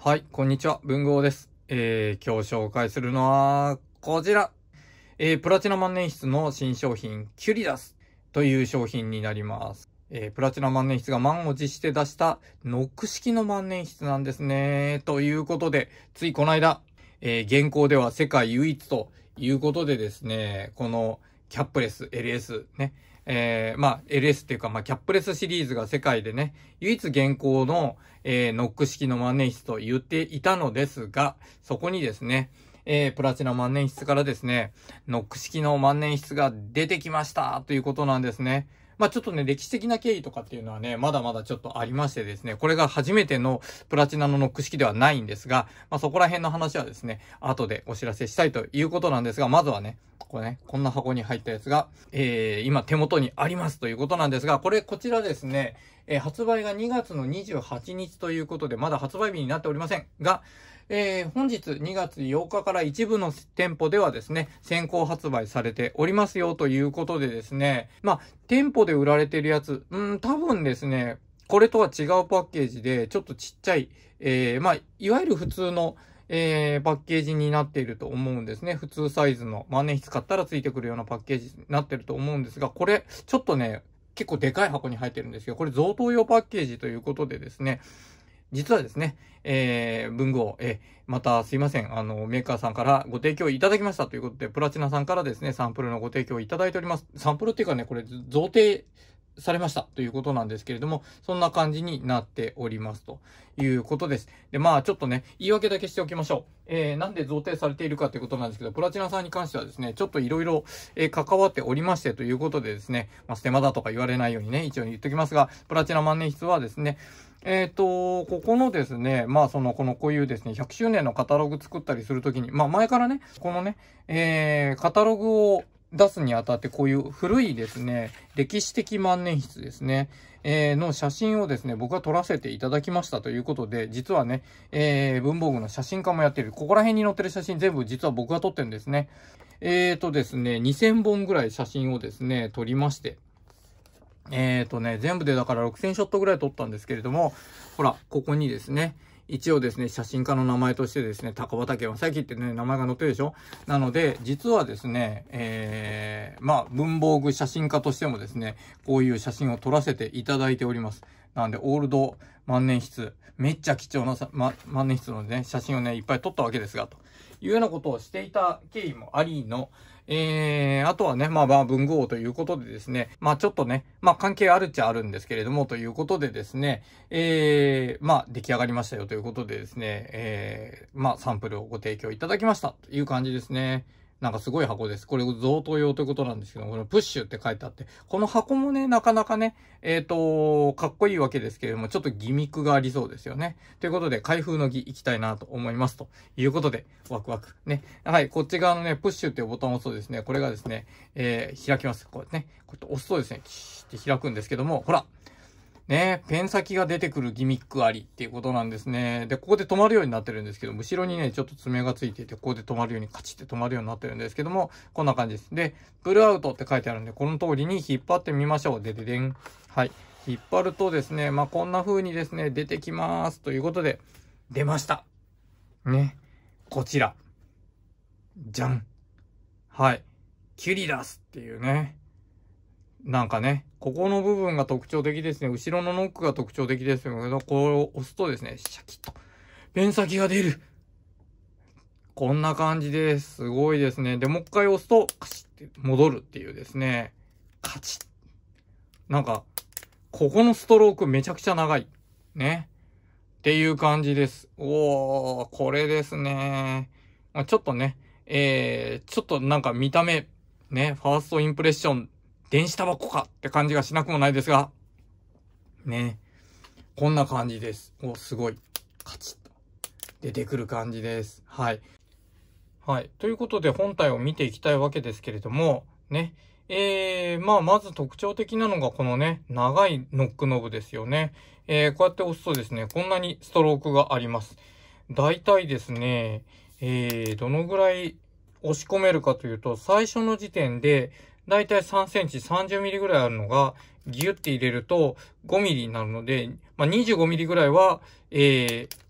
はい、こんにちは、文豪です。今日紹介するのは、こちら。プラチナ万年筆の新商品、キュリダスという商品になります。プラチナ万年筆が満を持して出したノック式の万年筆なんですね。ということで、ついこの間、現行では世界唯一ということでですね、このキャップレス、LS ね、LS っていうか、キャップレスシリーズが世界でね、唯一現行の、ノック式の万年筆と言っていたのですが、そこにですね、プラチナ万年筆からですね、ノック式の万年筆が出てきましたということなんですね。ちょっとね、歴史的な経緯とかっていうのはね、まだまだちょっとありましてですね、これが初めてのプラチナのノック式ではないんですが、そこら辺の話はですね、後でお知らせしたいということなんですが、まずはね、これね、こんな箱に入ったやつが、今手元にありますということなんですが、こちらですね、発売が2月の28日ということで、まだ発売日になっておりませんが、本日2月8日から一部の店舗ではですね、先行発売されておりますよということでですね、店舗で売られてるやつ、多分ですね、これとは違うパッケージで、ちょっとちっちゃい、いわゆる普通の、パッケージになっていると思うんですね。普通サイズの万年筆買ったらついてくるようなパッケージになってると思うんですが、これ、ちょっとね、結構でかい箱に入ってるんですけど、これ贈答用パッケージということでですね、実はですね、文具を、またすいません、メーカーさんからご提供いただきましたということで、プラチナさんからですね、サンプルのご提供いただいております。サンプルっていうかね、これ贈呈されましたということなんですけれども、そんな感じになっておりますということです。で、ちょっとね、言い訳だけしておきましょう。なんで贈呈されているかということなんですけど、プラチナさんに関してはですね、ちょっといろいろ関わっておりましてということでですね、ステマだとか言われないようにね、一応言っておきますが、プラチナ万年筆はですね、ここのですね、こういうですね、100周年のカタログ作ったりするときに、前からね、このね、カタログを出すにあたって、こういう古いですね、歴史的万年筆ですね、の写真をですね、僕が撮らせていただきましたということで、実はね、文房具の写真家もやっている。ここら辺に載ってる写真全部実は僕が撮ってるんですね。ですね、2000本ぐらい写真をですね、撮りまして、全部でだから6000ショットぐらい撮ったんですけれども、ほら、ここにですね、一応ですね、写真家の名前としてですね、高畑正幸ってね、名前が載ってるでしょ。なので、実はですね、文房具写真家としてもですね、こういう写真を撮らせていただいております。なんで、オールド万年筆、めっちゃ貴重な万年筆のね、写真をね、いっぱい撮ったわけですが、というようなことをしていた経緯もありの、あとはね、文具王ということでですね、ちょっとね、関係あるっちゃあるんですけれども、ということでですね、出来上がりましたよということでですね、サンプルをご提供いただきましたという感じですね。なんかすごい箱です。これ贈答用ということなんですけど、このプッシュって書いてあって、この箱もね、なかなかね、かっこいいわけですけれども、ちょっとギミックがありそうですよね。ということで、開封の儀いきたいなと思います。ということで、ワクワク。ね。はい、こっち側のね、プッシュっていうボタンを押すとですね、これがですね、開きます。こうね、こうやって押すとですね、キシッて開くんですけども、ほらね、ペン先が出てくるギミックありっていうことなんですね。で、ここで止まるようになってるんですけど、後ろにね、ちょっと爪がついていて、ここで止まるようにカチッて止まるようになってるんですけども、こんな感じです。で、プルアウトって書いてあるんで、この通りに引っ張ってみましょう。でででん。はい。引っ張るとですね、こんな風にですね、出てきます。ということで、出ました。ね。こちら。じゃん。はい。キュリダスっていうね。なんかね、ここの部分が特徴的ですね。後ろのノックが特徴的ですけど、これを押すとですね、シャキッと、ペン先が出る。こんな感じです。すごいですね。で、もう一回押すと、カチッって戻るっていうですね、カチッ。なんか、ここのストロークめちゃくちゃ長い。ね。っていう感じです。おー、これですね。ちょっとね、ちょっとなんか見た目、ね、ファーストインプレッション、電子タバコかって感じがしなくもないですが、ね。こんな感じです。お、すごい。カチッと出てくる感じです。はい。はい。ということで本体を見ていきたいわけですけれども、ね。まず特徴的なのがこのね、長いノックノブですよね。こうやって押すとですね、こんなにストロークがあります。だいたいですね、どのぐらい押し込めるかというと、最初の時点で、だいたい3センチ、30ミリぐらいあるのが、ギュッて入れると5ミリになるので、25ミリぐらいは、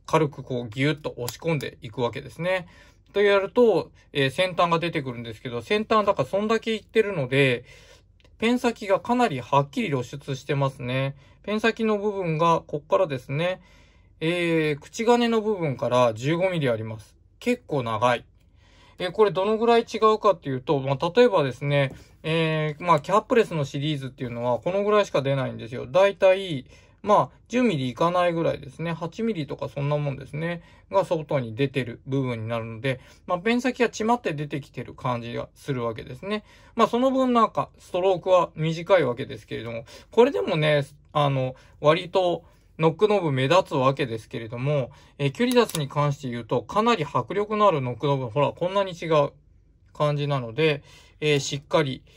軽くこうギュッと押し込んでいくわけですね。とやると、先端が出てくるんですけど、先端だからそんだけいってるので、ペン先がかなりはっきり露出してますね。ペン先の部分が、こっからですね、口金の部分から15ミリあります。結構長い。これどのぐらい違うかっていうと、例えばですね、キャップレスのシリーズっていうのはこのぐらいしか出ないんですよ。だいたい、10ミリいかないぐらいですね。8ミリとかそんなもんですね。が外に出てる部分になるので、ペン先がちまって出てきてる感じがするわけですね。その分ストロークは短いわけですけれども、これでもね、割と、ノックノブ目立つわけですけれども、キュリダスに関して言うと、かなり迫力のあるノックノブ、ほら、こんなに違う感じなので、しっかり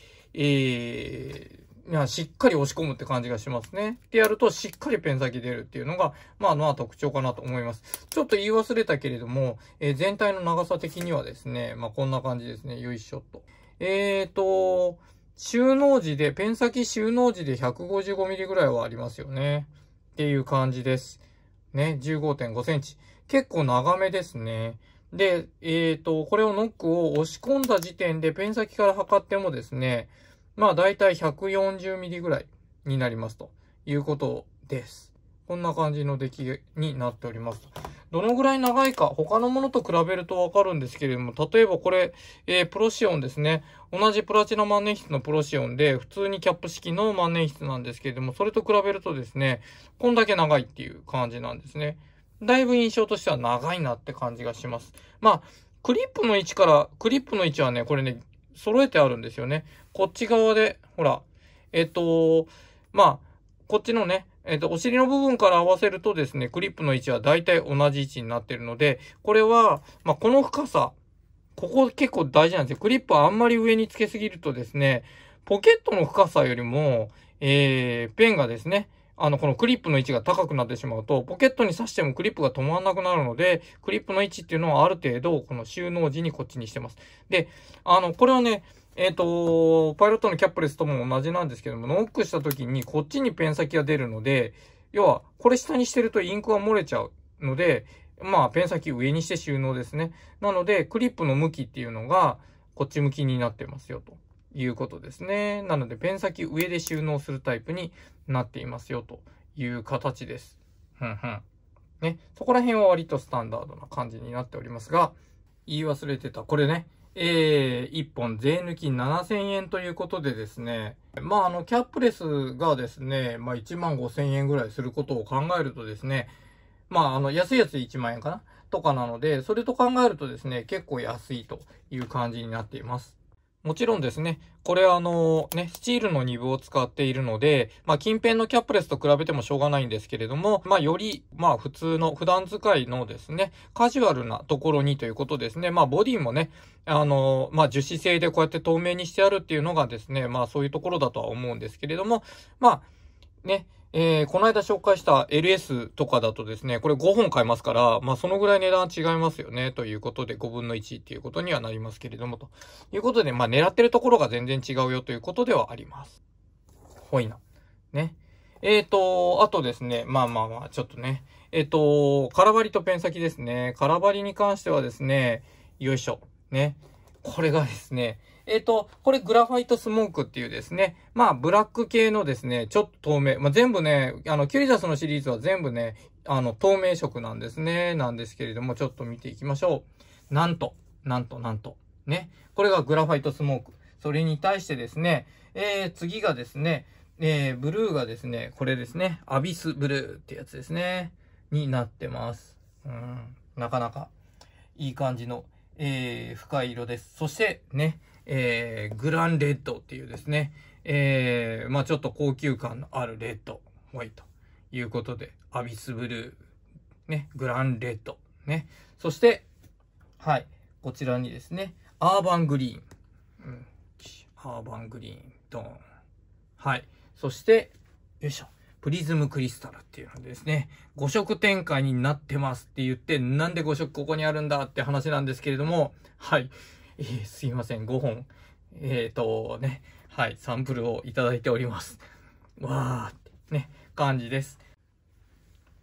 押し込むって感じがしますね。でやると、しっかりペン先出るっていうのが、特徴かなと思います。ちょっと言い忘れたけれども、全体の長さ的にはですね、こんな感じですね。よいしょっと。収納時で、ペン先収納時で155ミリぐらいはありますよね。っていう感じです。ね、15.5 センチ。結構長めですね。で、これをノックを押し込んだ時点でペン先から測ってもですね、だいたい140ミリぐらいになりますということです。こんな感じの出来になっております。どのぐらい長いか、他のものと比べるとわかるんですけれども、例えばこれ、プロシオンですね。同じプラチナ万年筆のプロシオンで、普通にキャップ式の万年筆なんですけれども、それと比べるとですね、こんだけ長いっていう感じなんですね。だいぶ印象としては長いなって感じがします。クリップの位置はね、これね、揃えてあるんですよね。こっち側で、ほら、こっちのね、お尻の部分から合わせるとですね、クリップの位置は大体同じ位置になっているので、これは、この深さ、ここ結構大事なんですよ。クリップはあんまり上につけすぎるとですね、ポケットの深さよりも、ペンがですね、このクリップの位置が高くなってしまうと、ポケットに刺してもクリップが止まらなくなるので、クリップの位置っていうのはある程度、この収納時にこっちにしてます。で、これはね、パイロットのキャップレスとも同じなんですけども、ノックした時にこっちにペン先が出るので、要は、これ下にしてるとインクが漏れちゃうので、ペン先上にして収納ですね。なので、クリップの向きっていうのが、こっち向きになってますよ、ということですね。なので、ペン先上で収納するタイプになっていますよ、という形です。ね。そこら辺は割とスタンダードな感じになっておりますが、言い忘れてた。これね。1本税抜き7000円ということでですね。キャップレスがですね、15000円ぐらいすることを考えるとですね、安いやつで1万円かなとかなので、それと考えるとですね、結構安いという感じになっています。もちろんですね、これスチールのニブを使っているので、近辺のキャップレスと比べてもしょうがないんですけれども、より、普通の普段使いのですね、カジュアルなところにということですね。ボディもね、樹脂製でこうやって透明にしてあるっていうのがですね、そういうところだとは思うんですけれども、この間紹介した LS とかだとですね、これ5本買えますから、そのぐらい値段違いますよね、ということで5分の1っていうことにはなりますけれども、ということで、狙ってるところが全然違うよということではあります。ほいな。ね。あとですね、ちょっとね、空張りとペン先ですね。空張りに関してはですね、よいしょ。ね。これがですね、これグラファイトスモークっていうですね、ブラック系のですね、ちょっと透明、全部ね、キュリダスのシリーズは全部ね、透明色なんですね。なんですけれども、ちょっと見ていきましょう。なんと、ね。これがグラファイトスモーク。それに対してですね、次がですね、ブルーがですね、これですね、アビスブルーってやつですね、になってます。なかなかいい感じの、深い色です。そしてね、グランレッドっていうですね、ちょっと高級感のあるレッド、ホワイトということで、アビスブルー、ね、グランレッド、ね。そして、はい、こちらにですね、アーバングリーン。アーバングリーン、ドーン。はい。そして、よいしょ。プリズムクリスタルっていうのでですね、5色展開になってますって言って、なんで5色ここにあるんだって話なんですけれども、はい。すいません、5本。はい、サンプルをいただいております。わーってね、感じです。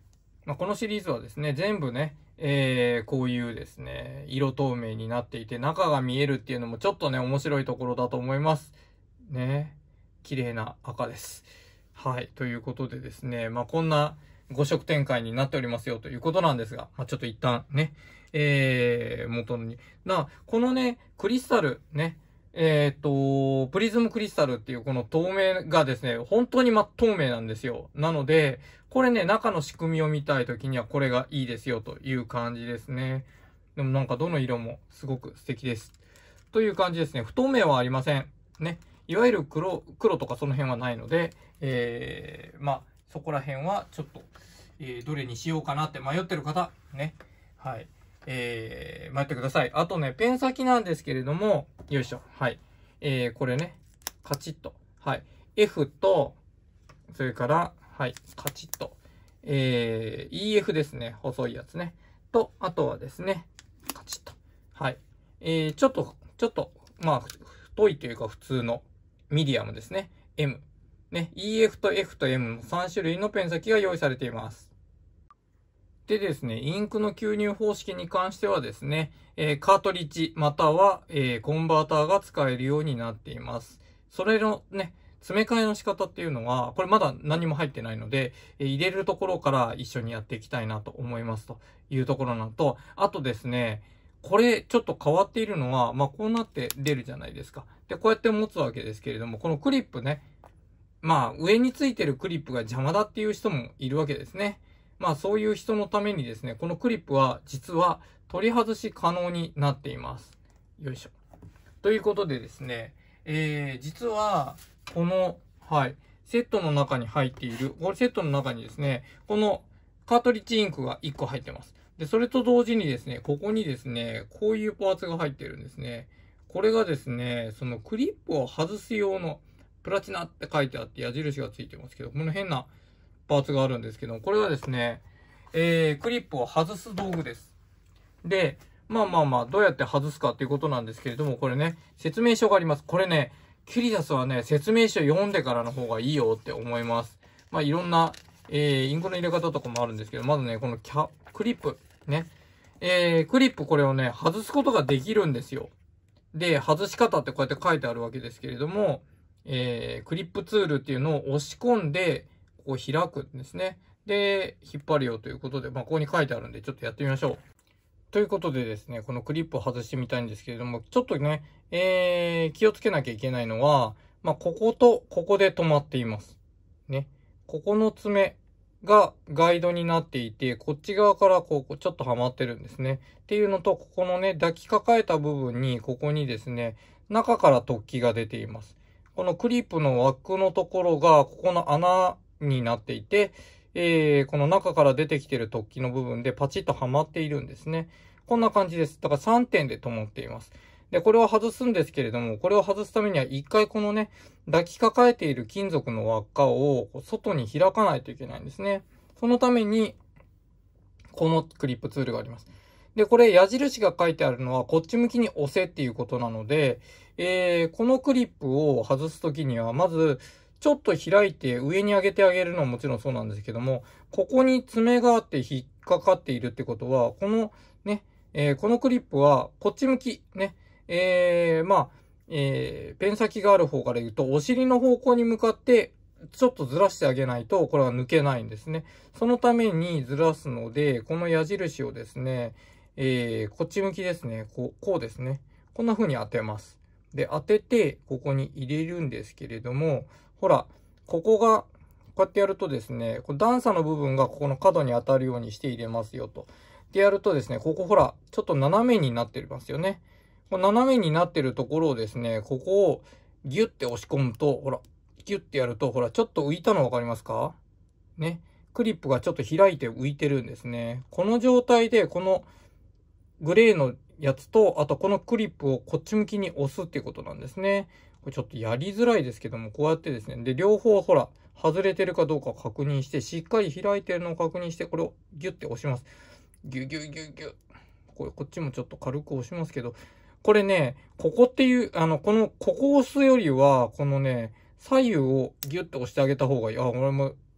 このシリーズはですね、全部ね、こういうですね、色透明になっていて、中が見えるっていうのもちょっとね、面白いところだと思います。ね。綺麗な赤です。はい。ということでですね、こんな5色展開になっておりますよということなんですが、ちょっと一旦ね、元に。このね、クリスタル、ね、プリズムクリスタルっていうこの透明がですね、本当に真っ透明なんですよ。なので、これね、中の仕組みを見たいときにはこれがいいですよという感じですね。でもなんかどの色もすごく素敵です。という感じですね。不透明はありません。ね。いわゆる黒とかその辺はないので、そこら辺はちょっと、どれにしようかなって迷ってる方、ね。はい。迷ってください。あとね、ペン先なんですけれども、よいしょ。はい。これね、カチッと。はい。F と、それから、はい、カチッと。EF ですね。細いやつね。と、あとはですね、カチッと。はい。ちょっと、太いというか普通のミディアムですね。M。ね、EF と F と M の3種類のペン先が用意されています。でですね、インクの吸入方式に関してはですね、カートリッジまたは、コンバーターが使えるようになっています。それのね、詰め替えの仕方っていうのは、これまだ何も入ってないので、入れるところから一緒にやっていきたいなと思いますというところなのと、あとですね、これちょっと変わっているのは、こうなって出るじゃないですか。で、こうやって持つわけですけれども、このクリップね、上についてるクリップが邪魔だっていう人もいるわけですね。そういう人のためにですね、このクリップは実は取り外し可能になっています。よいしょ。ということでですね、実は、この、はい、セットの中に入っている、これセットの中にですね、このカートリッジインクが1個入ってます。で、それと同時にですね、ここにですね、こういうパーツが入ってるんですね。これがですね、そのクリップを外す用のプラチナって書いてあって矢印がついてますけど、この変なパーツがあるんですけど、これはですね、クリップを外す道具です。で、どうやって外すかっていうことなんですけれども、これね、説明書があります。これね、キュリダスはね、説明書読んでからの方がいいよって思います。いろんな、インクの入れ方とかもあるんですけど、まずね、このクリップ、ね。クリップこれをね、外すことができるんですよ。で、外し方ってこうやって書いてあるわけですけれども、クリップツールっていうのを押し込んで、こう開くんですね。で、引っ張るよということで、ここに書いてあるんで、ちょっとやってみましょう。ということでですね、このクリップを外してみたいんですけれども、ちょっとね、気をつけなきゃいけないのは、こことここで止まっています。ね。ここの爪がガイドになっていて、こっち側からこう、ちょっとはまってるんですね。っていうのと、ここのね、抱きかかえた部分に、ここにですね、中から突起が出ています。このクリップの枠のところが、ここの穴になっていて、この中から出てきている突起の部分でパチッとはまっているんですね。こんな感じです。だから3点で止まっています。で、これを外すんですけれども、これを外すためには一回このね、抱きかかえている金属の輪っかを外に開かないといけないんですね。そのために、このクリップツールがあります。で、これ矢印が書いてあるのはこっち向きに押せっていうことなので、このクリップを外すときには、まず、ちょっと開いて上に上げてあげるのはもちろんそうなんですけども、ここに爪があって引っかかっているってことは、このね、このクリップはこっち向き、ね、ペン先がある方から言うと、お尻の方向に向かって、ちょっとずらしてあげないと、これは抜けないんですね。そのためにずらすので、この矢印をですね、こっち向きですね。こうですね。こんな風に当てます。で、当てて、ここに入れるんですけれども、ほら、ここが、こうやってやるとですね、段差の部分がここの角に当たるようにして入れますよと。でやるとですね、ここほら、ちょっと斜めになってますよね。斜めになってるところをですね、ここをギュッて押し込むと、ほら、ギュッてやると、ほら、ちょっと浮いたのわかりますか？ね。クリップがちょっと開いて浮いてるんですね。この状態で、このグレーのやつと、あとこのクリップをこっち向きに押すっていうことなんですね。これちょっとやりづらいですけども、こうやってですね。で、両方ほら、外れてるかどうか確認して、しっかり開いてるのを確認して、これをギュッて押します。ギュギュギュギュ。こっちもちょっと軽く押しますけど、これね、ここっていう、ここを押すよりは、このね、左右をギュッと押してあげた方がいい。これも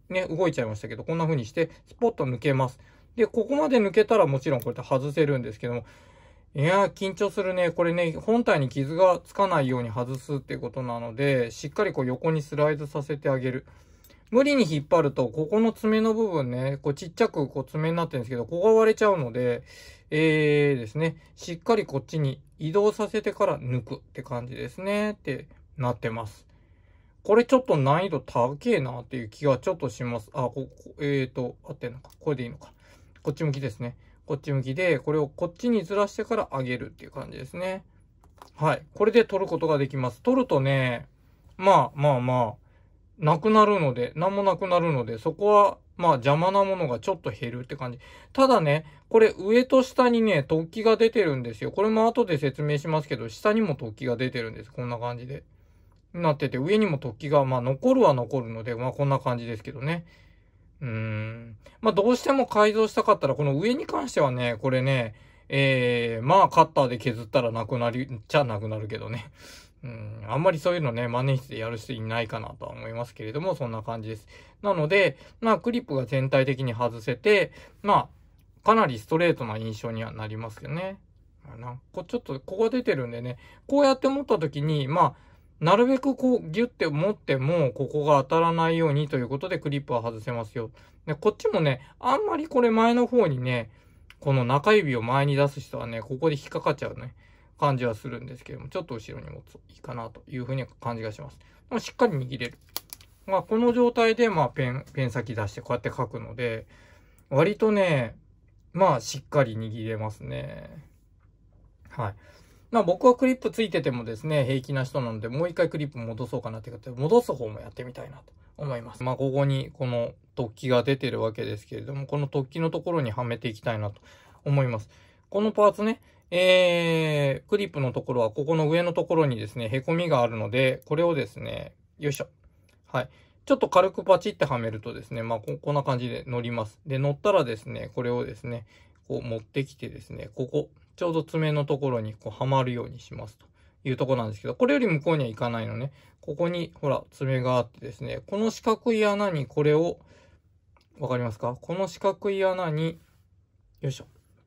ね、動いちゃいましたけど、こんな風にして、スポッと抜けます。で、ここまで抜けたらもちろんこうやって外せるんですけども、いやー、緊張するね。これね、本体に傷がつかないように外すっていうことなので、しっかりこう横にスライドさせてあげる。無理に引っ張ると、ここの爪の部分ね、こうちっちゃくこう爪になってるんですけど、ここが割れちゃうので、ですね、しっかりこっちに移動させてから抜くって感じですね。ってなってます。これちょっと難易度高えなっていう気がちょっとします。あ、合ってんのか。これでいいのか。こっち向きですね。こっち向きで、これをこっちにずらしてから上げるっていう感じですね。はい。これで取ることができます。取るとね、まあ、なくなるので、なんもなくなるので、そこは、まあ邪魔なものがちょっと減るって感じ。ただね、これ上と下にね、突起が出てるんですよ。これも後で説明しますけど、下にも突起が出てるんです。こんな感じで。なってて、上にも突起が、まあ残るは残るので、まあこんな感じですけどね。まあどうしても改造したかったら、この上に関してはね、これね、まあカッターで削ったらなくなるけどね。あんまりそういうのね、万年筆でやる人いないかなとは思いますけれども、そんな感じです。なので、まあクリップが全体的に外せて、まあ、かなりストレートな印象にはなりますよね。ちょっと、ここ出てるんでね、こうやって持った時に、まあ、なるべくこうギュッて持っても、ここが当たらないようにということでクリップは外せますよ。で、こっちもね、あんまりこれ前の方にね、この中指を前に出す人はね、ここで引っかかっちゃうね、感じはするんですけども、ちょっと後ろに持つといいかなというふうに感じがします。でもしっかり握れる。まあ、この状態で、まあ、ペン先出してこうやって書くので、割とね、まあ、しっかり握れますね。はい。まあ僕はクリップついててもですね、平気な人なので、もう一回クリップ戻そうかなってことで、戻す方もやってみたいなと思います。まあここにこの突起が出てるわけですけれども、この突起のところにはめていきたいなと思います。このパーツね、クリップのところはここの上のところにですね、凹みがあるので、これをですね、よいしょ。はい。ちょっと軽くパチってはめるとですね、まあこんな感じで乗ります。で、乗ったらですね、これをですね、こう持ってきてですね、ここ、ちょうど爪のところにこうはまるようにしますというところなんですけど、これより向こうには行かないのね。ここにほら爪があってですね、この四角い穴にこれを、わかりますか？この四角い穴に、よいしょ。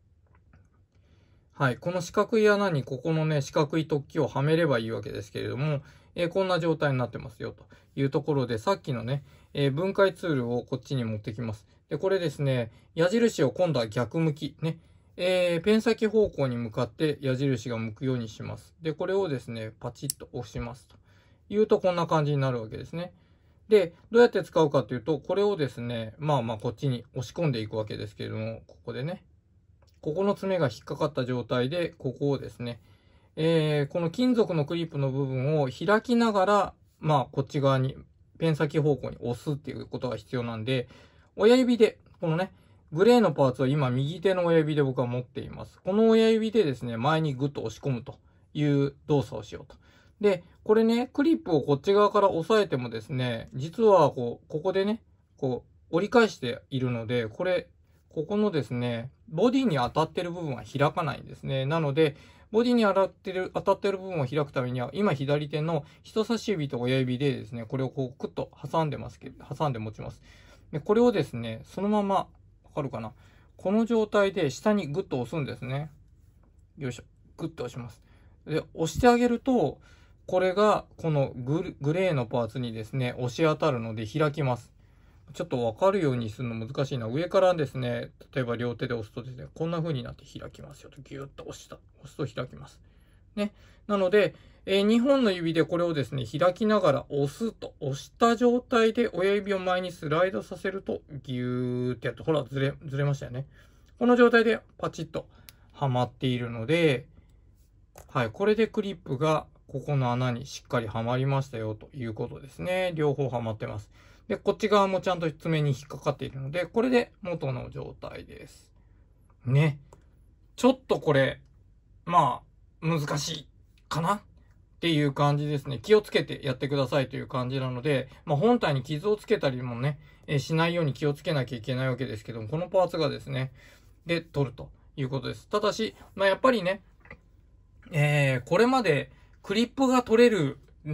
はい。この四角い穴にここのね、四角い突起をはめればいいわけですけれども、こんな状態になってますよというところで、さっきのね、分解ツールをこっちに持ってきます。で、これですね、矢印を今度は逆向き、ね、ペン先方向に向かって矢印が向くようにします。で、これをですね、パチッと押しますというとこんな感じになるわけですね。で、どうやって使うかというと、これをですね、まあこっちに押し込んでいくわけですけれども、ここでね、ここの爪が引っかかった状態で、ここをですね、この金属のクリップの部分を開きながら、まあこっち側に、ペン先方向に押すっていうことが必要なんで、親指で、このね、グレーのパーツを今右手の親指で僕は持っています。この親指でですね、前にグッと押し込むという動作をしようと。で、これね、クリップをこっち側から押さえてもですね、実はここでね、こう折り返しているので、ここのですね、ボディに当たってる部分は開かないんですね。なので、ボディに当たってる部分を開くためには、今左手の人差し指と親指でですね、これをこうクッと挟んで持ちます。で、これをですね、そのまま、わかるかな？この状態で下にグッと押すんですね。よいしょ。グッと押します。で、押してあげると、これが、このグレーのパーツにですね、押し当たるので開きます。ちょっとわかるようにするの難しいな。上からですね、例えば両手で押すとですね、こんな風になって開きますよと。ギューッと押すと開きます。ね。なので、2本の指でこれをですね、開きながら押した状態で親指を前にスライドさせると、ギューってやって、ほら、ずれましたよね。この状態でパチッとはまっているので、はい、これでクリップがここの穴にしっかりはまりましたよということですね。両方はまってます。で、こっち側もちゃんと爪に引っかかっているので、これで元の状態です。ね。ちょっとこれ、まあ、難しいかなっていう感じですね。気をつけてやってくださいという感じなので、まあ本体に傷をつけたりもね、しないように気をつけなきゃいけないわけですけども、このパーツがですね、で、取るということです。ただし、やっぱりね、これまでクリップが取れるね、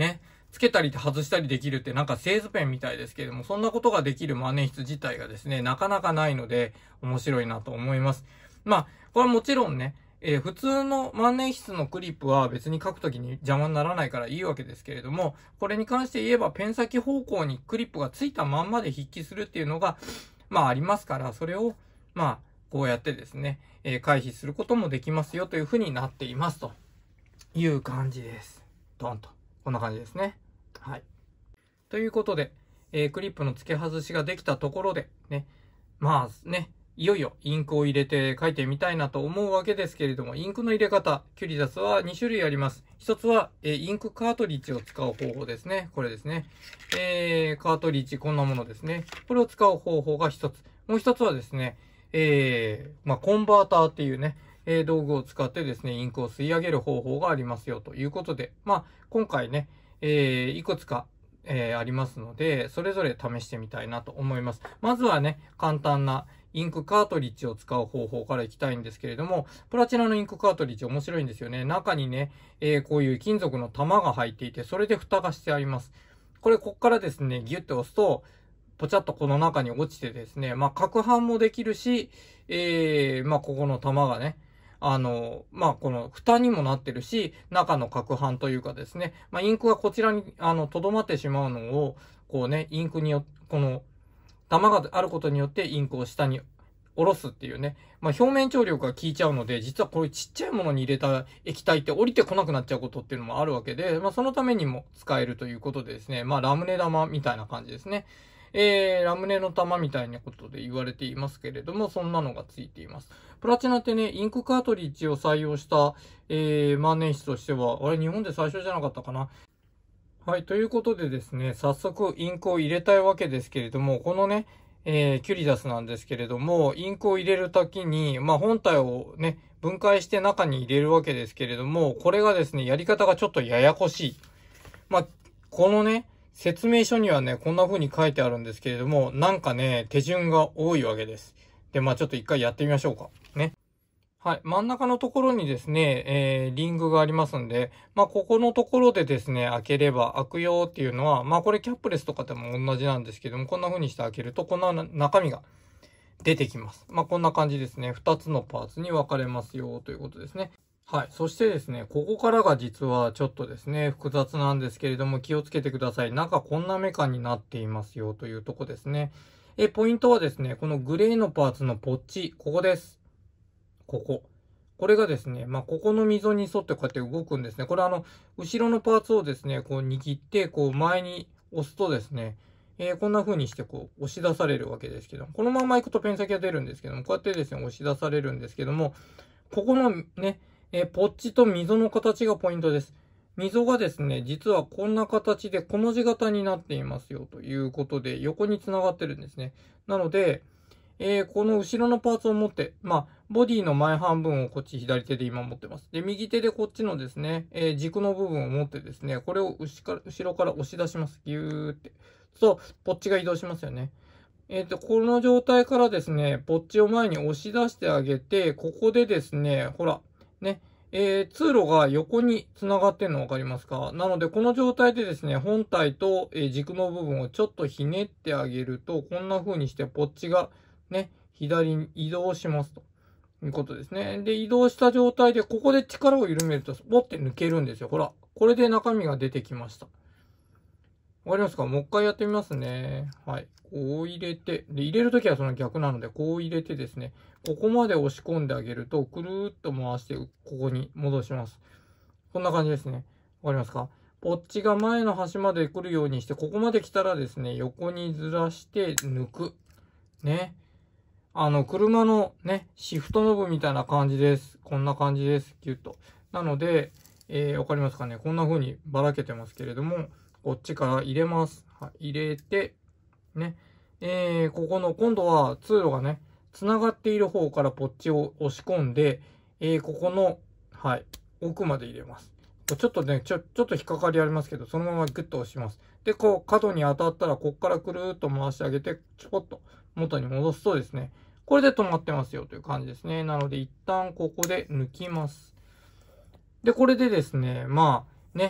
つけたり外したりできるってなんか製図ペンみたいですけれども、そんなことができる万年筆自体がですね、なかなかないので面白いなと思います。まあ、これはもちろんね、普通の万年筆のクリップは別に書くときに邪魔にならないからいいわけですけれども、これに関して言えばペン先方向にクリップがついたまんまで筆記するっていうのが、まあありますから、それを、まあ、こうやってですね、回避することもできますよというふうになっていますという感じです。ドンと。こんな感じですね。はい。ということで、クリップの付け外しができたところで、ね、まあね、いよいよインクを入れて書いてみたいなと思うわけですけれども、インクの入れ方、キュリダスは2種類あります。一つは、インクカートリッジを使う方法ですね。これですね。カートリッジ、こんなものですね。これを使う方法が一つ。もう一つはですね、まあ、コンバーターっていうね、道具を使ってですね、インクを吸い上げる方法がありますよということで、まあ、今回ね、いくつか、ありますので、それぞれ試してみたいなと思います。まずはね、簡単なインクカートリッジを使う方法からいきたいんですけれども、プラチナのインクカートリッジ面白いんですよね。中にね、こういう金属の玉が入っていて、それで蓋がしてあります。これ、こっからですね、ギュッと押すと、ポチャッとこの中に落ちてですね、まあ、攪拌もできるし、まあ、ここの玉がね、まあ、この蓋にもなってるし、中の攪拌というかですね、まあ、インクがこちらに、留まってしまうのを、こうね、インクにこの、玉があることによってインクを下に下ろすっていうね。まあ、表面張力が効いちゃうので、実はこういうちっちゃいものに入れた液体って降りてこなくなっちゃうことっていうのもあるわけで、まあ、そのためにも使えるということでですね、まあ、ラムネ玉みたいな感じですね。ラムネの玉みたいなことで言われていますけれども、そんなのがついています。プラチナってね、インクカートリッジを採用した、万年筆としては、あれ日本で最初じゃなかったかな。はい。ということでですね、早速インクを入れたいわけですけれども、このね、キュリダスなんですけれども、インクを入れるときに、まあ、本体をね、分解して中に入れるわけですけれども、これがですね、やり方がちょっとややこしい。まあ、このね、説明書にはね、こんな風に書いてあるんですけれども、なんかね、手順が多いわけです。で、まあ、ちょっと一回やってみましょうか。ね。はい。真ん中のところにですね、リングがありますんで、まあ、ここのところでですね、開ければ開くよっていうのは、まあ、これキャップレスとかでも同じなんですけども、こんな風にして開けると、こんな中身が出てきます。まあ、こんな感じですね。2つのパーツに分かれますよということですね。はい。そしてですね、ここからが実はちょっとですね、複雑なんですけれども、気をつけてください。中こんなメカになっていますよというとこですね。ポイントはですね、このグレーのパーツのポッチ、ここです。ここ。これがですね、まあ、ここの溝に沿ってこうやって動くんですね。これ後ろのパーツをですね、こう握って、こう前に押すとですね、こんな風にしてこう押し出されるわけですけども、このまま行くとペン先が出るんですけども、こうやってですね、押し出されるんですけども、ここのね、ポッチと溝の形がポイントです。溝がですね、実はこんな形でこの字型になっていますよということで、横に繋がってるんですね。なので、この後ろのパーツを持って、まあ、ボディの前半分をこっち左手で今持ってます。で、右手でこっちのですね、軸の部分を持ってですね、これを後ろから押し出します。ギューって。そう、ポッチが移動しますよね。この状態からですね、ポッチを前に押し出してあげて、ここでですね、ほら、ね、通路が横に繋がってるの分かりますか？なので、この状態でですね、本体と、軸の部分をちょっとひねってあげると、こんな風にしてポッチがね、左に移動しますということですね。で、移動した状態で、ここで力を緩めると、スポッて抜けるんですよ。ほら、これで中身が出てきました。わかりますか？もう一回やってみますね。はい。こう入れて、で、入れるときはその逆なので、こう入れてですね、ここまで押し込んであげると、くるーっと回して、ここに戻します。こんな感じですね。わかりますか？ポッチが前の端まで来るようにして、ここまで来たらですね、横にずらして抜く。ね。車のね、シフトノブみたいな感じです。こんな感じです。ギュッと。なので、わかりますかね？こんな風にばらけてますけれども、こっちから入れます。はい、入れて、ね。ここの、今度は通路がね、繋がっている方からポッチを押し込んで、ここの、はい、奥まで入れます。ちょっとね、ちょっと引っかかりありますけど、そのままグッと押します。で、こう、角に当たったら、こっからくるーっと回してあげて、ちょこっと元に戻すとですね、これで止まってますよという感じですね。なので、一旦ここで抜きます。で、これでですね、まあ、ね、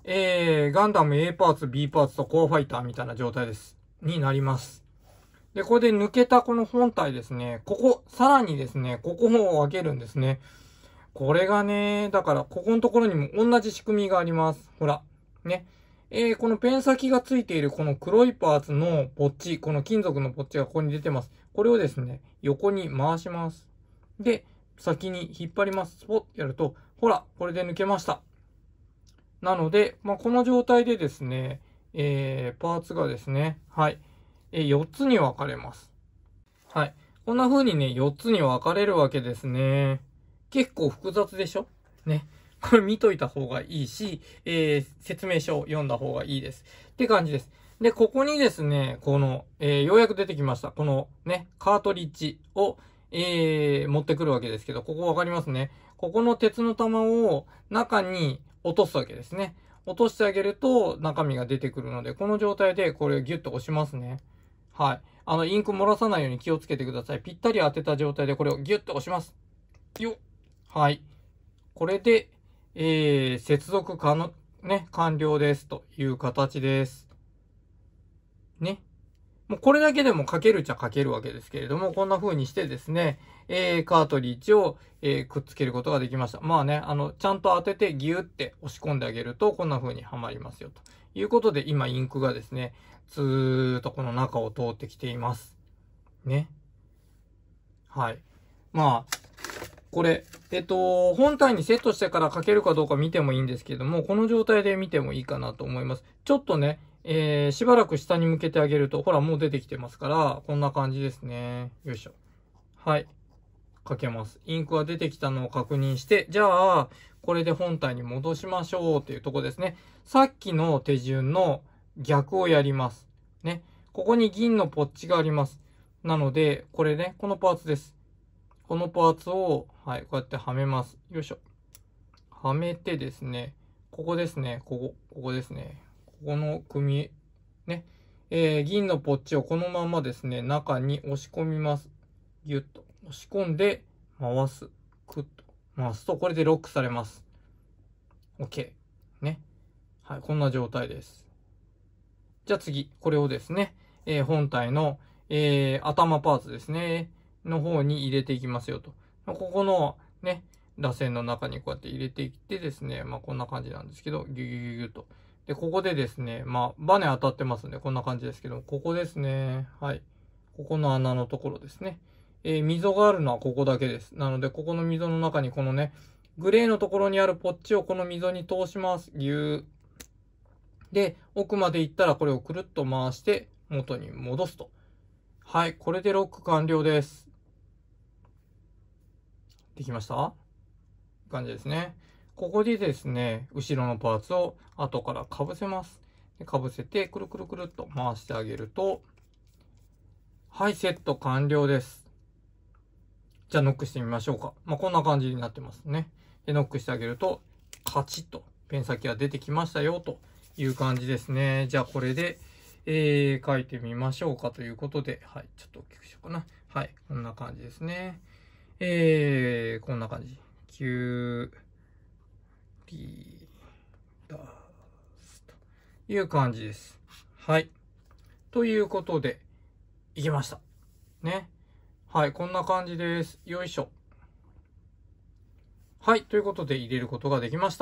ガンダム A パーツ、B パーツとコアファイターみたいな状態です。になります。で、これで抜けたこの本体ですね。さらにですね、ここを分けるんですね。これがね、だから、ここのところにも同じ仕組みがあります。ほら。ね。このペン先がついているこの黒いパーツのポッチ、この金属のポッチがここに出てます。これをですね、横に回します。で、先に引っ張ります。スポッとやると、ほら、これで抜けました。なので、この状態でですね、パーツがですね、はい、4つに分かれます。はい。こんな風にね、4つに分かれるわけですね。結構複雑でしょね。これ見といた方がいいし、説明書を読んだ方がいいです。って感じです。で、ここにですね、この、ようやく出てきました。このね、カートリッジを、持ってくるわけですけど、ここわかりますね。ここの鉄の玉を中に落とすわけですね。落としてあげると中身が出てくるので、この状態でこれをギュッと押しますね。はい。インク漏らさないように気をつけてください。ぴったり当てた状態でこれをギュッと押します。よっ。はい。これで、接続完了ですという形です。ね。もうこれだけでも書けるっちゃ書けるわけですけれども、こんな風にしてですね、カートリッジを、くっつけることができました。まあね、ちゃんと当ててギューって押し込んであげると、こんな風にはまりますよ。ということで、今インクがですね、ずーっとこの中を通ってきています。ね。はい。まあ、これ、本体にセットしてから書けるかどうか見てもいいんですけども、この状態で見てもいいかなと思います。ちょっとね、しばらく下に向けてあげると、ほら、もう出てきてますから、こんな感じですね。よいしょ。はい。書けます。インクが出てきたのを確認して、じゃあ、これで本体に戻しましょうっていうとこですね。さっきの手順の逆をやります。ね。ここに銀のポッチがあります。なので、これね、このパーツです。このパーツを、はい、こうやってはめます。よいしょ。はめてですね、ここですね、ここですね。ここの組、ね。銀のポッチをこのままですね、中に押し込みます。ギュッと。押し込んで、回す。クッと。回すと、これでロックされます。OK。ね。はい、こんな状態です。じゃあ次、これをですね、本体の、頭パーツですね。の方に入れていきますよと。ここのね、螺旋の中にこうやって入れていってですね、こんな感じなんですけど、ギュギュギュギュと。で、ここでですね、バネ当たってますんで、こんな感じですけど、ここですね。はい。ここの穴のところですね。溝があるのはここだけです。なので、ここの溝の中にこのね、グレーのところにあるポッチをこの溝に通します。ギュー。で、奥まで行ったらこれをくるっと回して元に戻すと。はい。これでロック完了です。できました感じですね。ここでですね、後ろのパーツを後から被せます。被せて、くるくるくるっと回してあげると、はい、セット完了です。じゃあノックしてみましょうか。こんな感じになってますね。で、ノックしてあげると、カチッとペン先が出てきましたよ、という感じですね。じゃあこれで、書いてみましょうかということで、はい、ちょっと大きくしようかな。はい、こんな感じですね。こんな感じ。キューリーダースという感じです。はい。ということで、いきました。ね。はい、こんな感じです。よいしょ。はい、ということで入れることができました。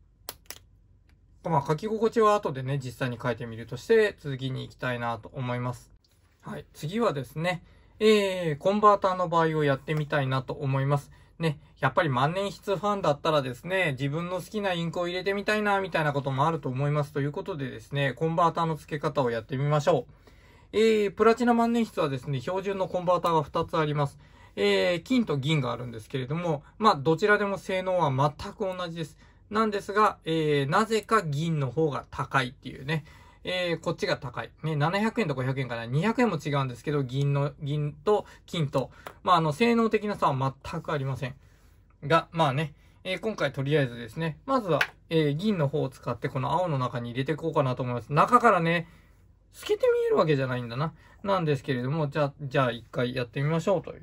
書き心地は後でね、実際に書いてみるとして、次に行きたいなと思います。はい、次はですね、コンバーターの場合をやってみたいなと思います。ね、やっぱり万年筆ファンだったらですね、自分の好きなインクを入れてみたいな、みたいなこともあると思います。ということでですね、コンバーターの付け方をやってみましょう。プラチナ万年筆はですね、標準のコンバーターが2つあります。金と銀があるんですけれども、どちらでも性能は全く同じです。なんですが、なぜか銀の方が高いっていうね。こっちが高い。ね、700円と500円かな。200円も違うんですけど、銀と金と、性能的な差は全くありません。が、今回とりあえずですね、まずは、銀の方を使ってこの青の中に入れていこうかなと思います。中からね、透けて見えるわけじゃないんだな。なんですけれども、じゃあ一回やってみましょうと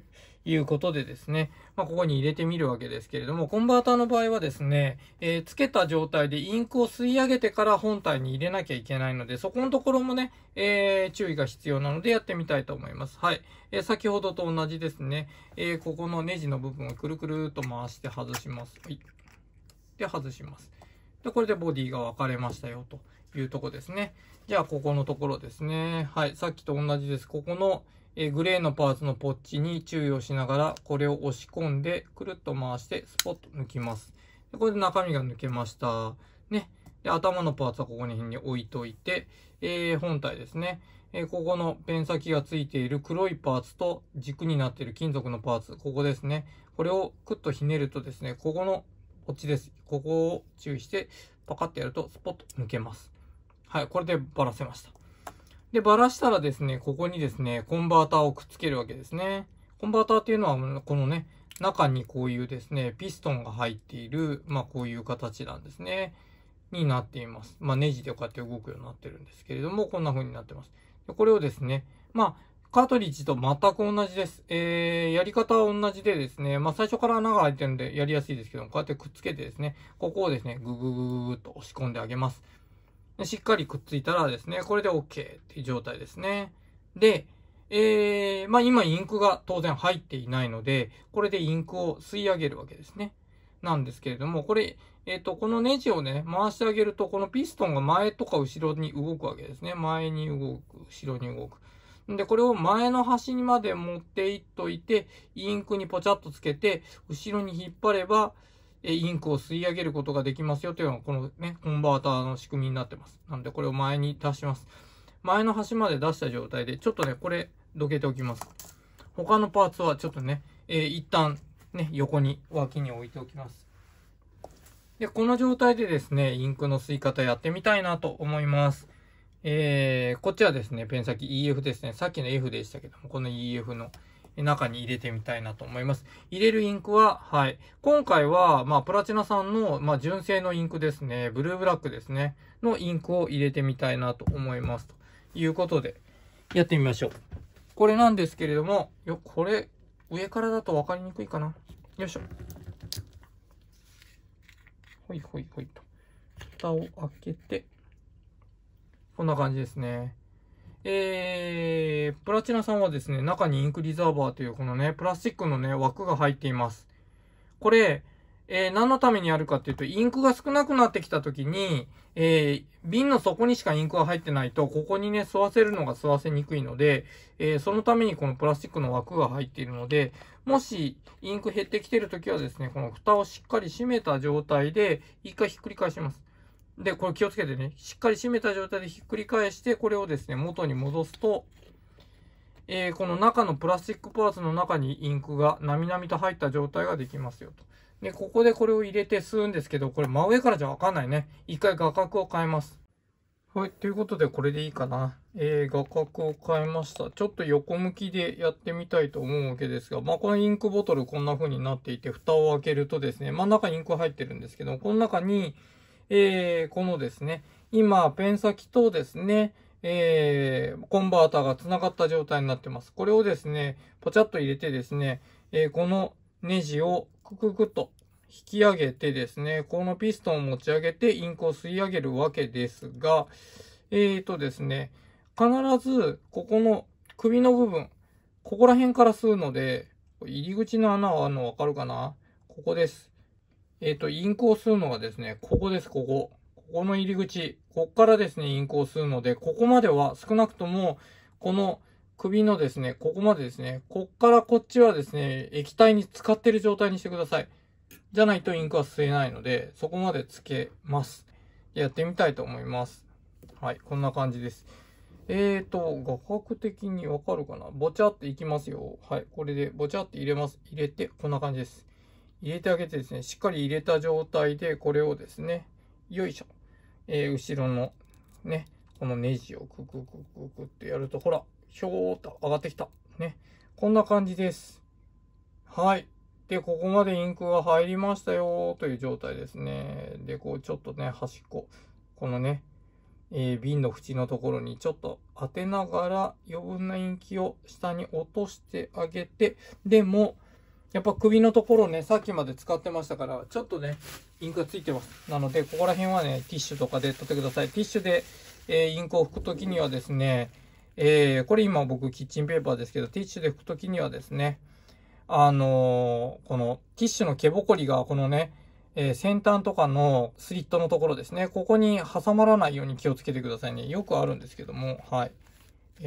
いうことでですね、ここに入れてみるわけですけれども、コンバーターの場合はですね、つけた状態でインクを吸い上げてから本体に入れなきゃいけないので、そこのところもね、注意が必要なのでやってみたいと思います。はい。先ほどと同じですね、ここのネジの部分をくるくるっと回して外します。はい。で、外します。で、これでボディが分かれましたよ、というところですね。じゃあ、ここのところですね。はい。さっきと同じです。ここの、グレーのパーツのポッチに注意をしながら、これを押し込んで、くるっと回して、スポッと抜きます。でこれで中身が抜けました。ね。で、頭のパーツはここに置いといて、本体ですね。ここのペン先がついている黒いパーツと軸になっている金属のパーツ、ここですね。これをクッとひねるとですね、ここのこっちです。ここを注意して、パカッとやると、スポッと抜けます。はい、これでバラせました。で、バラしたらですね、ここにですね、コンバーターをくっつけるわけですね。コンバーターっていうのは、このね、中にこういうですね、ピストンが入っている、こういう形なんですね。になっています。ネジでこうやって動くようになってるんですけれども、こんな風になってます。でこれをですね、カートリッジと全く同じです。やり方は同じでですね、最初から穴が開いてるんでやりやすいですけども、こうやってくっつけてですね、ここをですね、ググググーっと押し込んであげます。でしっかりくっついたらですね、これで OK っていう状態ですね。で、今インクが当然入っていないので、これでインクを吸い上げるわけですね。なんですけれども、これ、このネジをね、回してあげると、このピストンが前とか後ろに動くわけですね。前に動く、後ろに動く。で、これを前の端にまで持っていっといて、インクにポチャッとつけて、後ろに引っ張れば、インクを吸い上げることができますよというのが、このね、コンバーターの仕組みになってます。なので、これを前に出します。前の端まで出した状態で、ちょっとね、これ、どけておきます。他のパーツはちょっとね、一旦、ね、横に、脇に置いておきます。で、この状態でですね、インクの吸い方やってみたいなと思います。こっちはですね、ペン先 EF ですね。さっきの F でしたけども、この EF の中に入れてみたいなと思います。入れるインクは、はい。今回は、プラチナさんの、純正のインクですね。ブルーブラックですね。のインクを入れてみたいなと思います。ということで、やってみましょう。これなんですけれども、これ、上からだと分かりにくいかな。よいしょ。ほいほいほいと。蓋を開けて、こんな感じですね。プラチナさんはですね、中にインクリザーバーというこのね、プラスチックのね、枠が入っています。これ、何のためにやるかっていうと、インクが少なくなってきたときに、瓶の底にしかインクが入ってないと、ここにね、吸わせるのが吸わせにくいので、そのためにこのプラスチックの枠が入っているので、もしインク減ってきてるときはですね、この蓋をしっかり閉めた状態で、一回ひっくり返します。で、これ気をつけてね、しっかり閉めた状態でひっくり返して、これをですね、元に戻すと、この中のプラスチックパーツの中にインクがなみなみと入った状態ができますよと。で、ここでこれを入れて吸うんですけど、これ真上からじゃわかんないね。一回画角を変えます。はい、ということでこれでいいかな。画角を変えました。ちょっと横向きでやってみたいと思うわけですが、このインクボトルこんな風になっていて、蓋を開けるとですね、真ん中にインク入ってるんですけど、この中に、このですね、今、ペン先とですね、コンバーターが繋がった状態になってます。これをですね、ポチャッと入れてですね、このネジをクククッと引き上げてですね、このピストンを持ち上げてインクを吸い上げるわけですが、ですね、必ずここの首の部分、ここら辺から吸うので、入り口の穴はあるのわかるかな？ここです。インクを吸うのがですね、ここです、ここ。ここの入り口。こっからですね、インクを吸うので、ここまでは少なくとも、この首のですね、ここまでですね、こっからこっちはですね、液体に浸かってる状態にしてください。じゃないとインクは吸えないので、そこまでつけます。やってみたいと思います。はい、こんな感じです。画角的にわかるかな？ぼちゃっていきますよ。はい、これでぼちゃって入れます。入れて、こんな感じです。入れてあげてですね、しっかり入れた状態で、これをですね、よいしょ。後ろのね、このネジをクククククってやると、ほら、ひょーっと上がってきた。ね。こんな感じです。はい。で、ここまでインクが入りましたよという状態ですね。で、こうちょっとね、端っこ。このね、 瓶の縁のところにちょっと当てながら余分なインキを下に落としてあげて、でも、やっぱ首のところね、さっきまで使ってましたから、ちょっとね、インクがついてます。なので、ここら辺はね、ティッシュとかで取ってください。ティッシュで、インクを拭くときにはですね、これ今僕キッチンペーパーですけど、ティッシュで拭くときにはですね、このティッシュの毛ぼこりがこのね、先端とかのスリットのところですね、ここに挟まらないように気をつけてくださいね。よくあるんですけども、はい。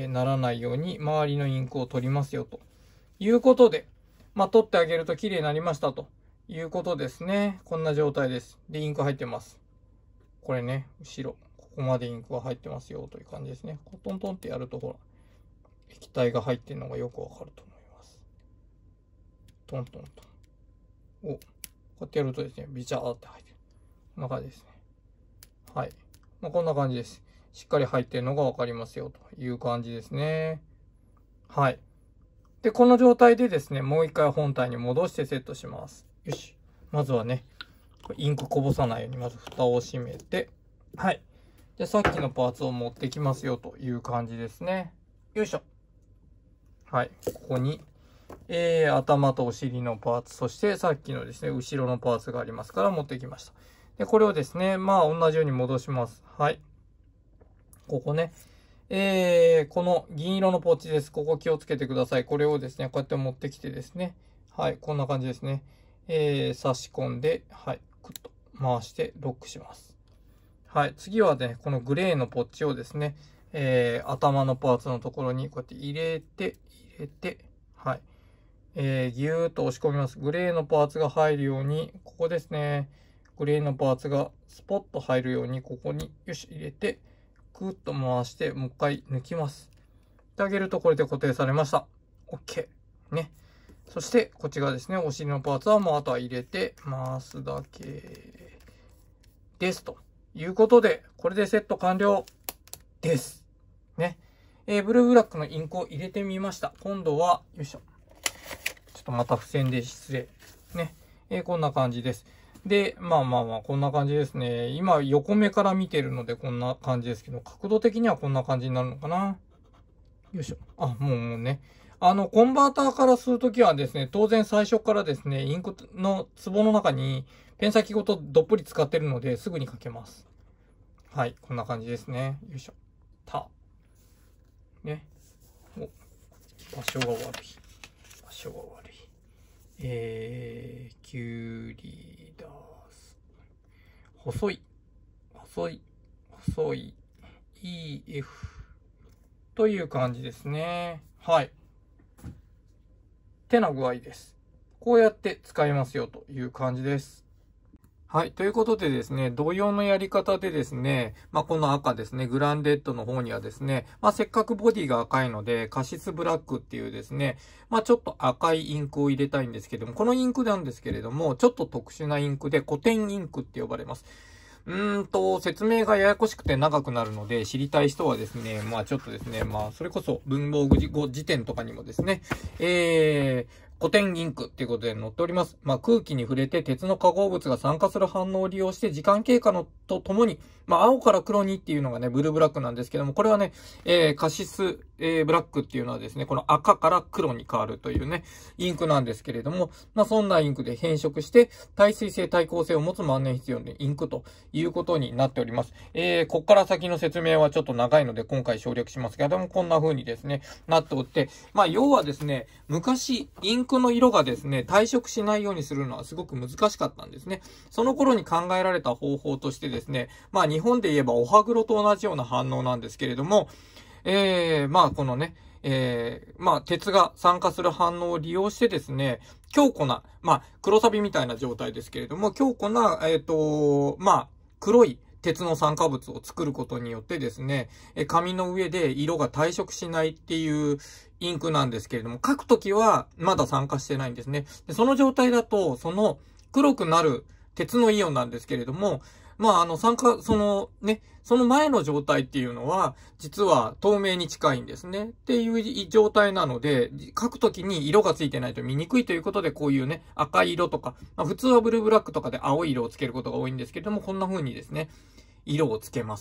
ならないように周りのインクを取りますよということで、まあ、取ってあげると綺麗になりましたということですね。こんな状態です。で、インク入ってます。これね、後ろ。ここまでインクが入ってますよという感じですね。トントンってやるとほら、液体が入ってるのがよくわかると思います。トントンと。お、こうやってやるとですね、ビチャーって入ってる。こんな感じですね。はい。まあ、こんな感じです。しっかり入ってるのがわかりますよという感じですね。はい。で、この状態でですね、もう一回本体に戻してセットします。よし。まずはね、インクこぼさないようにまず蓋を閉めて、はい。で、さっきのパーツを持ってきますよという感じですね。よいしょ。はい。ここに、頭とお尻のパーツ、そしてさっきのですね、後ろのパーツがありますから持ってきました。で、これをですね、まあ同じように戻します。はい。ここね。この銀色のポッチです。ここ気をつけてください。これをですね、こうやって持ってきてですね。はい、こんな感じですね。差し込んで、はい、クッと回してロックします。はい、次はね、このグレーのポッチをですね、頭のパーツのところにこうやって入れて、はい、ぎゅーっと押し込みます。グレーのパーツが入るように、ここですね。グレーのパーツがスポッと入るように、ここに、よし、入れて、くっと回して、もう一回抜きます。であげるとこれで固定されました。OK。ね。そして、こっち側ですね。お尻のパーツはもうあとは入れて回すだけです。ということで、これでセット完了です。ね。ブルーブラックのインクを入れてみました。今度は、よいしょ。ちょっとまた付箋で失礼。ね。こんな感じです。で、まあ、こんな感じですね。今、横目から見てるのでこんな感じですけど、角度的にはこんな感じになるのかな。よいしょ。あ、もうね。コンバーターからするときはですね、当然最初からですね、インクの壺の中にペン先ごとどっぷり使ってるので、すぐに書けます。はい、こんな感じですね。よいしょ。ね。お、場所が悪い。場所が悪い。キュリダース。細い。EF。という感じですね。はい。てな具合です。こうやって使いますよという感じです。はい。ということでですね、同様のやり方でですね、この赤ですね、グランデッドの方にはですね、せっかくボディが赤いので、カシスブラックっていうですね、ちょっと赤いインクを入れたいんですけども、このインクなんですけれども、ちょっと特殊なインクで古典インクって呼ばれます。説明がややこしくて長くなるので、知りたい人はですね、ちょっとですね、それこそ文房具語辞典とかにもですね、古典インクっていうことで載っております。空気に触れて鉄の化合物が酸化する反応を利用して時間経過のとともに、青から黒にっていうのがね、ブルーブラックなんですけども、これはね、カシス、ブラックっていうのはですね、この赤から黒に変わるというね、インクなんですけれども、そんなインクで変色して、耐水性、耐光性を持つ万年筆用のインクということになっております。こっから先の説明はちょっと長いので、今回省略しますけども、こんな風にですね、なっておって、要はですね、昔、インクの色がですね、退色しないようにするのはすごく難しかったんですね。その頃に考えられた方法としてですね、日本で言えばお歯黒と同じような反応なんですけれども、このね、鉄が酸化する反応を利用してですね、強固な、黒サビみたいな状態ですけれども、強固な、黒い鉄の酸化物を作ることによってですね、紙の上で色が退色しないっていうインクなんですけれども、書くときはまだ酸化してないんですね。でその状態だと、その黒くなる鉄のイオンなんですけれども、その前の状態っていうのは、実は透明に近いんですね。っていう状態なので、書くときに色がついてないと見にくいということで、こういうね、赤い色とか、普通はブルーブラックとかで青い色をつけることが多いんですけれども、こんな風にですね、色をつけますと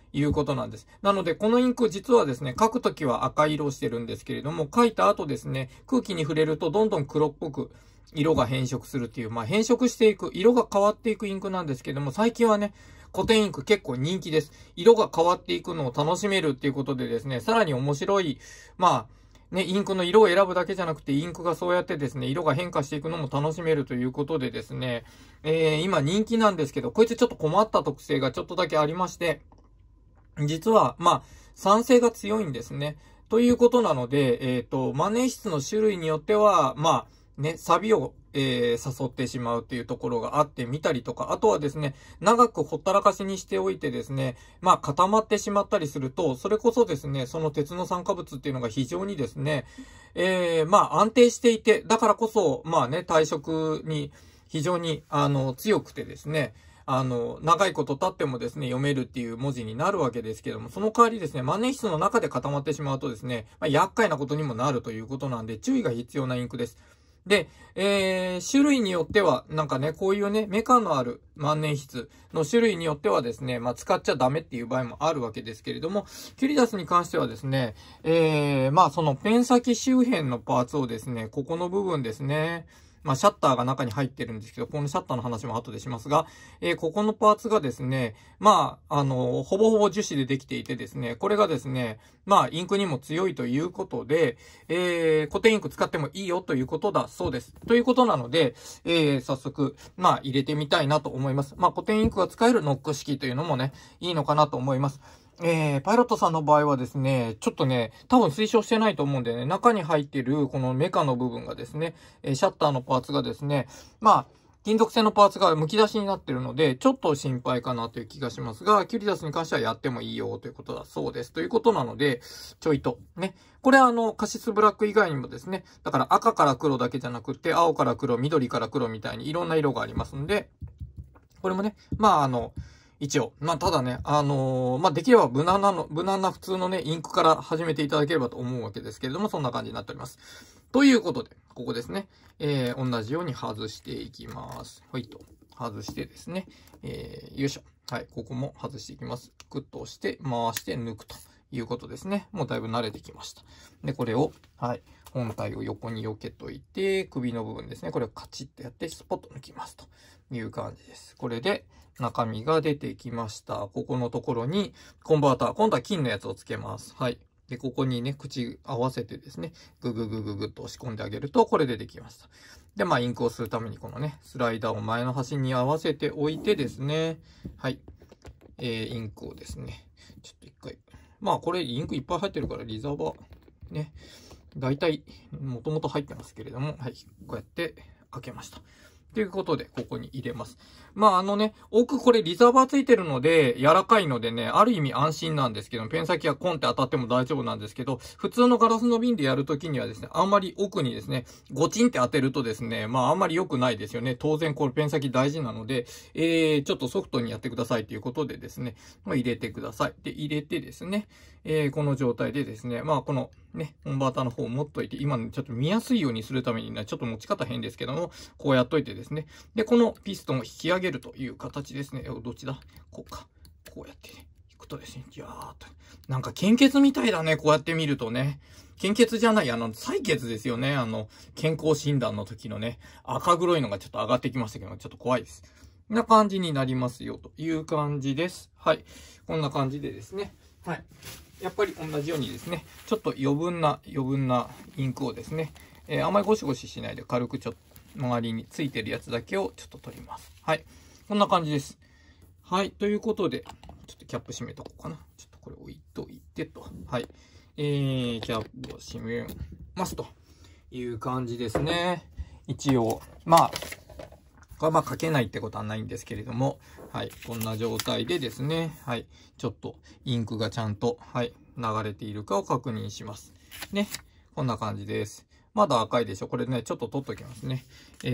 いうことなんです。なので、このインク実はですね、書くときは赤色をしてるんですけれども、書いた後ですね、空気に触れるとどんどん黒っぽく色が変色するっていう、変色していく、色が変わっていくインクなんですけども、最近はね、古典インク結構人気です。色が変わっていくのを楽しめるっていうことでですね、さらに面白い、インクの色を選ぶだけじゃなくて、インクがそうやってですね、色が変化していくのも楽しめるということでですね、今人気なんですけど、こいつちょっと困った特性がちょっとだけありまして、実は、酸性が強いんですね。ということなので、万年筆の種類によっては、錆びを、誘ってしまうっていうところがあってみたりとか、あとはですね、長くほったらかしにしておいてですね、固まってしまったりすると、それこそですね、その鉄の酸化物っていうのが非常にですね、安定していて、だからこそ、耐色に非常に、強くてですね、長いこと経ってもですね、読めるっていう文字になるわけですけども、その代わりですね、万年筆の中で固まってしまうとですね、厄介なことにもなるということなんで、注意が必要なインクです。で、種類によっては、こういうね、メカのある万年筆の種類によってはですね、使っちゃダメっていう場合もあるわけですけれども、キュリダスに関してはですね、そのペン先周辺のパーツをですね、ここの部分ですね、シャッターが中に入ってるんですけど、このシャッターの話も後でしますが、ここのパーツがですね、ほぼほぼ樹脂でできていてですね、これがですね、インクにも強いということで、固定インク使ってもいいよということだそうです。ということなので、早速、入れてみたいなと思います。固定インクが使えるノック式というのもね、いいのかなと思います。パイロットさんの場合はですね、ちょっとね、多分推奨してないと思うんでね、中に入ってるこのメカの部分がですね、シャッターのパーツがですね、金属製のパーツが剥き出しになってるので、ちょっと心配かなという気がしますが、キュリダスに関してはやってもいいよということだそうです。ということなので、ちょいと、ね。これカシスブラック以外にもですね、だから赤から黒だけじゃなくて、青から黒、緑から黒みたいにいろんな色がありますんで、これもね、一応。ただね、できれば無難な普通のね、インクから始めていただければと思うわけですけれども、そんな感じになっております。ということで、ここですね。同じように外していきます。はいと。外してですね。よいしょ。はい。ここも外していきます。クッと押して、回して抜くということですね。もうだいぶ慣れてきました。で、これを、はい。本体を横に避けといて、首の部分ですね。これをカチッとやって、スポッと抜きますという感じです。これで、中身が出てきました。ここのところに、コンバーター。今度は金のやつをつけます。はい。で、ここにね、口合わせてですね、ぐっと押し込んであげると、これでできました。で、インクをするためにこのね、スライダーを前の端に合わせておいてですね、はい。インクをですね、ちょっと一回。これ、インクいっぱい入ってるから、リザーバー、ね、だいたい、もともと入ってますけれども、はい。こうやって開けました。ということで、ここに入れます。奥これリザーバーついてるので、柔らかいのでね、ある意味安心なんですけど、ペン先がコンって当たっても大丈夫なんですけど、普通のガラスの瓶でやるときにはですね、あんまり奥にですね、ゴチンって当てるとですね、あんまり良くないですよね。当然これペン先大事なので、ちょっとソフトにやってくださいということでですね、入れてください。で、入れてですね、この状態でですね、このね、コンバーターの方を持っといて、今ね、ちょっと見やすいようにするためにね、ちょっと持ち方変ですけども、こうやっといてですね。で、このピストンを引き上げるという形ですね。どっちだこうか。こうやってね、引くとですね、じゃーっと。なんか献血みたいだね、こうやって見るとね。献血じゃない、採血ですよね。健康診断の時のね、赤黒いのがちょっと上がってきましたけど、ちょっと怖いです。こんな感じになりますよ、という感じです。はい。こんな感じでですね。はい。やっぱり同じようにですね、ちょっと余分なインクをですね、あんまりゴシゴシしないで軽くちょっと周りについてるやつだけをちょっと取ります。はい。こんな感じです。はい。ということで、ちょっとキャップ閉めとこうかな。ちょっとこれ置いといてと。はい。キャップを閉めますという感じですね。一応、書けないってことはないんですけれども、はい、こんな状態でですね、はい、ちょっとインクがちゃんと、はい、流れているかを確認します。ね、こんな感じです。まだ赤いでしょ。これね、ちょっと取っときますね。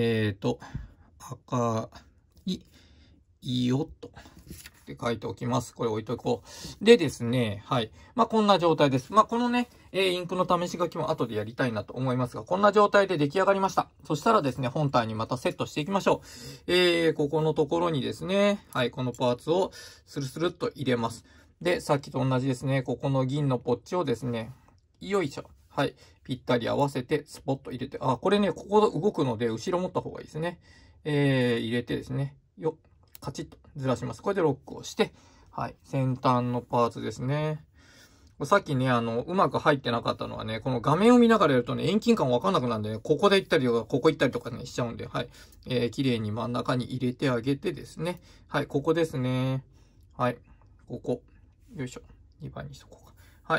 赤いよと。って書いておきます。これ置いとこう。でですね、はい。こんな状態です。このね、インクの試し書きも後でやりたいなと思いますが、こんな状態で出来上がりました。そしたらですね、本体にまたセットしていきましょう。ここのところにですね、はい、このパーツをスルスルっと入れます。 で、さっきと同じですね。ここの銀のポッチをですね、よいしょ。はい。ぴったり合わせて、スポッと入れて、これね、ここ動くので、後ろ持った方がいいですね。入れてですね、カチッとずらします。これでロックをして、はい。先端のパーツですね。さっきね、うまく入ってなかったのはね、この画面を見ながらやるとね、遠近感わかんなくなるんでね、ここで行ったりとか、ここ行ったりとかね、しちゃうんで、はい。綺麗に真ん中に入れてあげてですね。はい、ここですね。はい。ここ。よいしょ。2番にしとこうか。はい。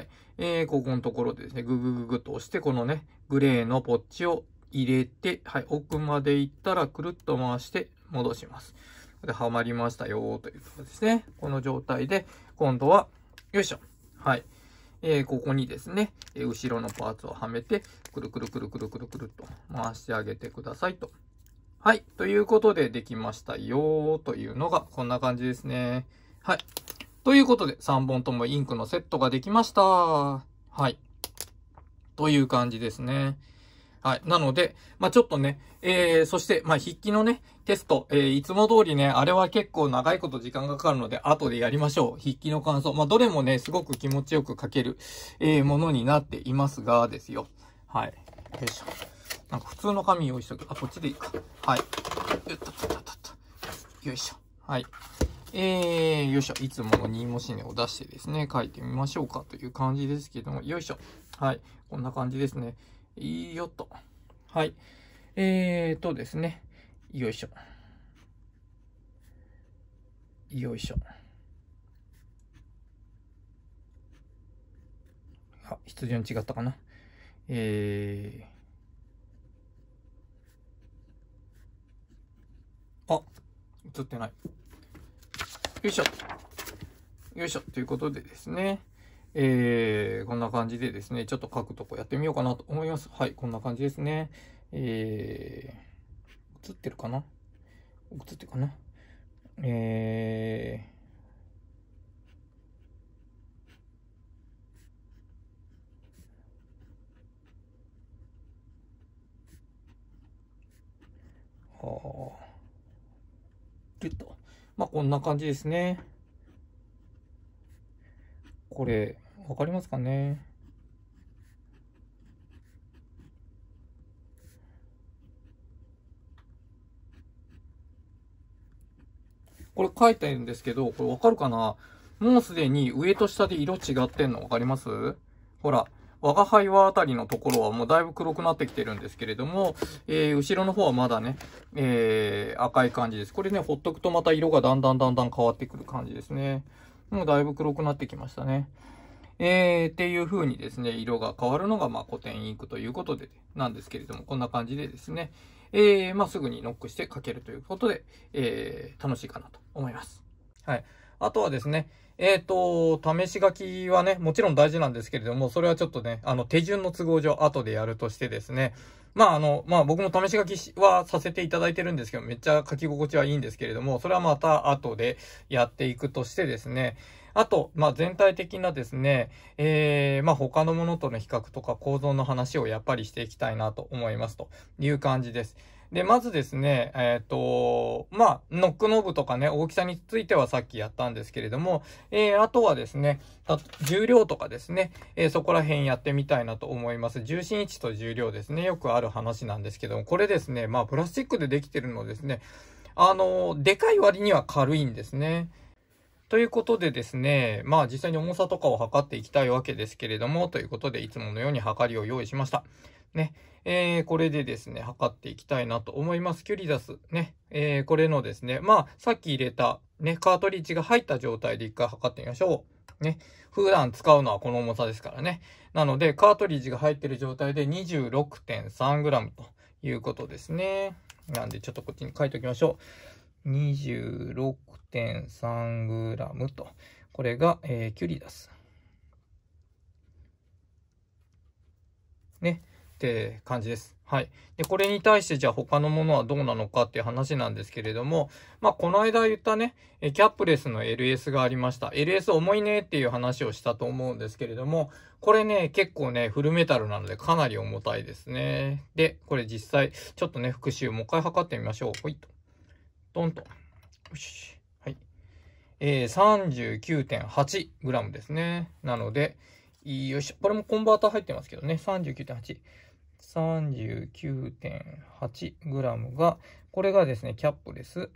ここのところでですね、ググググと押して、このね、グレーのポッチを入れて、はい、奥まで行ったらくるっと回して戻します。で、はまりましたよ、ということですね。この状態で、今度は、よいしょ。はい。ここにですね、後ろのパーツをはめて、くるくるくるくるくるくるっと回してあげてくださいと。はい。ということでできましたよというのがこんな感じですね。はい。ということで3本ともインクのセットができました。はい。という感じですね。はい。なので、ちょっとね、そして、筆記のね、テスト、いつも通りね、あれは結構長いこと時間がかかるので、後でやりましょう。筆記の感想。どれもね、すごく気持ちよく書ける、ものになっていますが、ですよ。はい。よいしょ。なんか普通の紙用意しとく。こっちでいいか。はい。よいしょ。はい。よいしょ。いつもの2文字目を出してですね、書いてみましょうかという感じですけども、よいしょ。はい。こんな感じですね。いいよと。はい。ですね。よいしょ。よいしょ。筆順違ったかな。映ってない。よいしょ。よいしょ。ということでですね。こんな感じでですね、ちょっと書くとこやってみようかなと思います。はい、こんな感じですね。映ってるかな？映ってるかな？ギュッと。こんな感じですね。これ、わかりますかね？これ書いてるんですけど、これわかるかな？もうすでに上と下で色違ってんのわかります？ほら、我が輩はあたりのところはもうだいぶ黒くなってきてるんですけれども、後ろの方はまだね、赤い感じです。これね、ほっとくとまた色がだんだん変わってくる感じですね。もうだいぶ黒くなってきましたね。っていう風にですね、色が変わるのが、古典インクということで、なんですけれども、こんな感じでですね、すぐにノックして書けるということで、楽しいかなと思います。はい。あとはですね、試し書きはね、もちろん大事なんですけれども、それはちょっとね、手順の都合上、後でやるとしてですね、僕も試し書きはさせていただいてるんですけど、めっちゃ書き心地はいいんですけれども、それはまた後でやっていくとしてですね、あと、全体的なですね、他のものとの比較とか構造の話をやっぱりしていきたいなと思いますという感じです。で、まずですね、ノックノブとかね、大きさについてはさっきやったんですけれども、あとはですね、重量とかですね、そこら辺やってみたいなと思います。重心位置と重量ですね、よくある話なんですけども、これですね、プラスチックでできてるのですね、でかい割には軽いんですね。ということでですね、実際に重さとかを測っていきたいわけですけれども、ということでいつものように測りを用意しました。ね。これでですね、測っていきたいなと思います。キュリダス。ね。これのですね、さっき入れた、ね、カートリッジが入った状態で一回測ってみましょう。ね。普段使うのはこの重さですからね。なので、カートリッジが入っている状態で 26.3g ということですね。なんで、ちょっとこっちに書いておきましょう。26.3g と。これが、キュリダス。ね。って感じです。はい。で、これに対してじゃあ他のものはどうなのかっていう話なんですけれども、この間言ったね、キャップレスの LS がありました。LS 重いねっていう話をしたと思うんですけれども、これね、結構ね、フルメタルなのでかなり重たいですね。で、これ実際、ちょっとね、復習もう一回測ってみましょう。ほいっと。ドンと。よし。はい。 39.8g ですね。なので、よいしょ。これもコンバーター入ってますけどね。39.8。39.8g が、これがですね、キャップレス。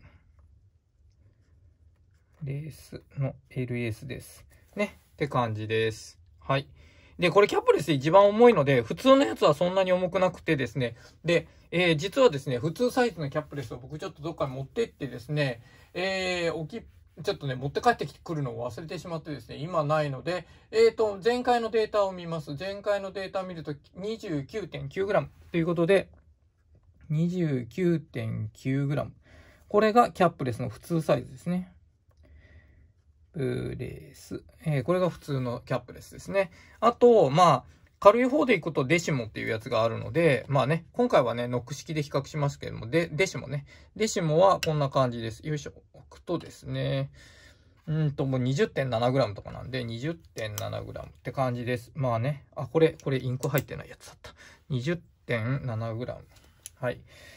レースの LS です。ね。って感じです。はい。で、これキャップレス一番重いので、普通のやつはそんなに重くなくてですね。で、実はですね、普通サイズのキャップレスを僕ちょっとどっかに持ってってですね、ちょっとね、持って帰ってくるのを忘れてしまってですね、今ないので、前回のデータを見ます。前回のデータを見ると 29.9g ということで、29.9g。これがキャップレスの普通サイズですね。プレス。これが普通のキャップレスですね。あと、まあ、軽い方でいくとデシモっていうやつがあるので、まあね、今回はね、ノック式で比較しますけれども、デシモね。デシモはこんな感じです。よいしょ。置くとですね、もう 20.7g とかなんで、20.7g って感じです。まあね、これインク入ってないやつだった。20.7g。はい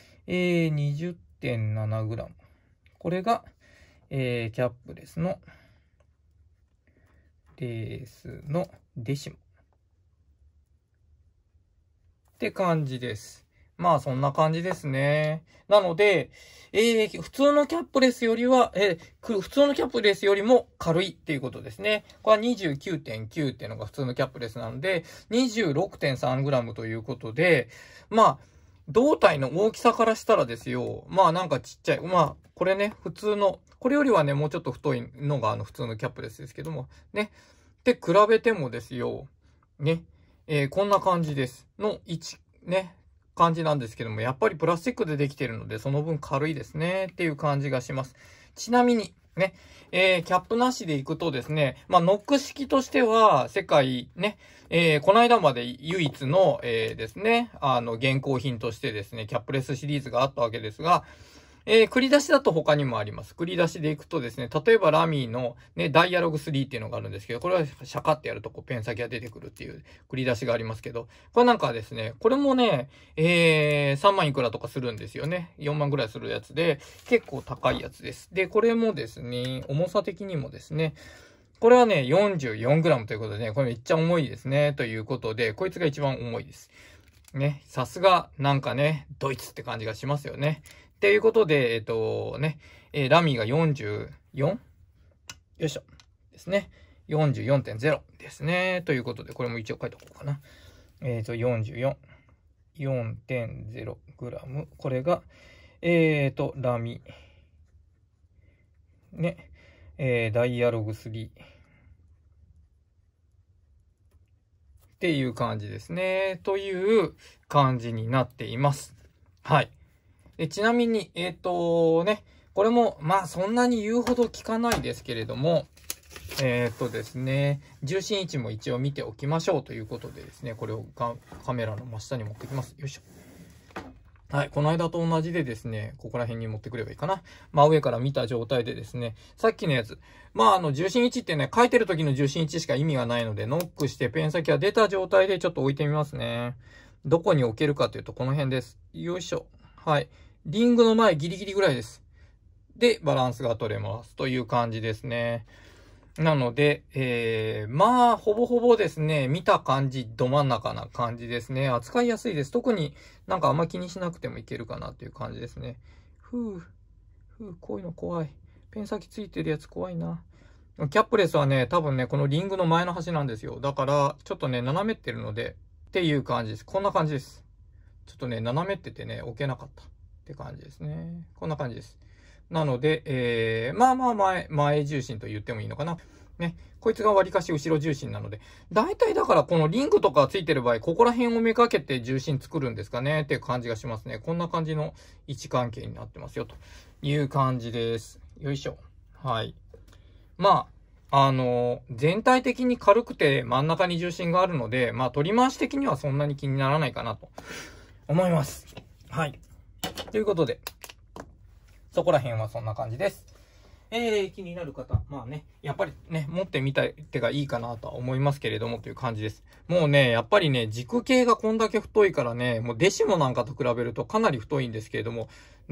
。20.7g。これが、キャップレスの、デシモ。って感じです。まあそんな感じですね。なので、普通のキャップレスよりは、普通のキャップレスよりも軽いっていうことですね。これは 29.9 っていうのが普通のキャップレスなので、26.3g ということで、まあ、胴体の大きさからしたらですよ、まあなんかちっちゃい。まあ、これね、普通の、これよりはね、もうちょっと太いのが普通のキャップレスですけども、ね。で、比べてもですよ、ね、こんな感じです。感じなんですけども、やっぱりプラスチックでできているので、その分軽いですね、っていう感じがします。ちなみに、ね、キャップなしでいくとですね、まあ、ノック式としては、世界ね、この間まで唯一の、ですね、現行品としてですね、キャップレスシリーズがあったわけですが、繰り出しだと他にもあります。繰り出しでいくとですね、例えばラミーのね、ダイアログ3っていうのがあるんですけど、これはシャカってやるとペン先が出てくるっていう繰り出しがありますけど、これなんかですね、これもね、3万いくらとかするんですよね。4万ぐらいするやつで、結構高いやつです。で、これもですね、重さ的にもですね、これはね、44g ということでね、これめっちゃ重いですね。ということで、こいつが一番重いです。ね、さすが、なんかね、ドイツって感じがしますよね。っていうことで、ラミーが44？ よいしょ。ですね。44.0 ですね。ということで、これも一応書いておこうかな。44。4.0 グラム。これが、ラミ。ね。ダイアログ3。っていう感じですね。という感じになっています。はい。ちなみに、これも、まあ、そんなに言うほど効かないですけれども、ですね、重心位置も一応見ておきましょうということでですね、これをカメラの真下に持ってきます。よいしょ。はい。この間と同じでですね、ここら辺に持ってくればいいかな。真上から見た状態でですね、さっきのやつ。まあ、重心位置ってね、書いてる時の重心位置しか意味がないので、ノックしてペン先が出た状態でちょっと置いてみますね。どこに置けるかというと、この辺です。よいしょ。はい。リングの前ギリギリぐらいです。で、バランスが取れます。という感じですね。なので、まあ、ほぼほぼですね、見た感じ、ど真ん中な感じですね。扱いやすいです。特になんかあんま気にしなくてもいけるかなっていう感じですね。こういうの怖い。ペン先ついてるやつ怖いな。キャップレスはね、多分ね、このリングの前の端なんですよ。だから、ちょっとね、斜めってるので、っていう感じです。こんな感じです。ちょっとね、斜めっててね、置けなかったって感じですね。こんな感じです。なので、まあまあ前重心と言ってもいいのかな。ね。こいつが割かし後ろ重心なので。大体だからこのリングとかついてる場合、ここら辺をめかけて重心作るんですかねっていう感じがしますね。こんな感じの位置関係になってますよ。という感じです。よいしょ。はい。まあ、全体的に軽くて真ん中に重心があるので、まあ取り回し的にはそんなに気にならないかなと思います。はい。ということで、そこら辺はそんな感じです。気になる方、まあね、やっぱりね、持ってみた手がいいかなとは思いますけれどもという感じです。もうね、やっぱりね、軸系がこんだけ太いからね、もうデシモなんかと比べるとかなり太いんですけれども、ね、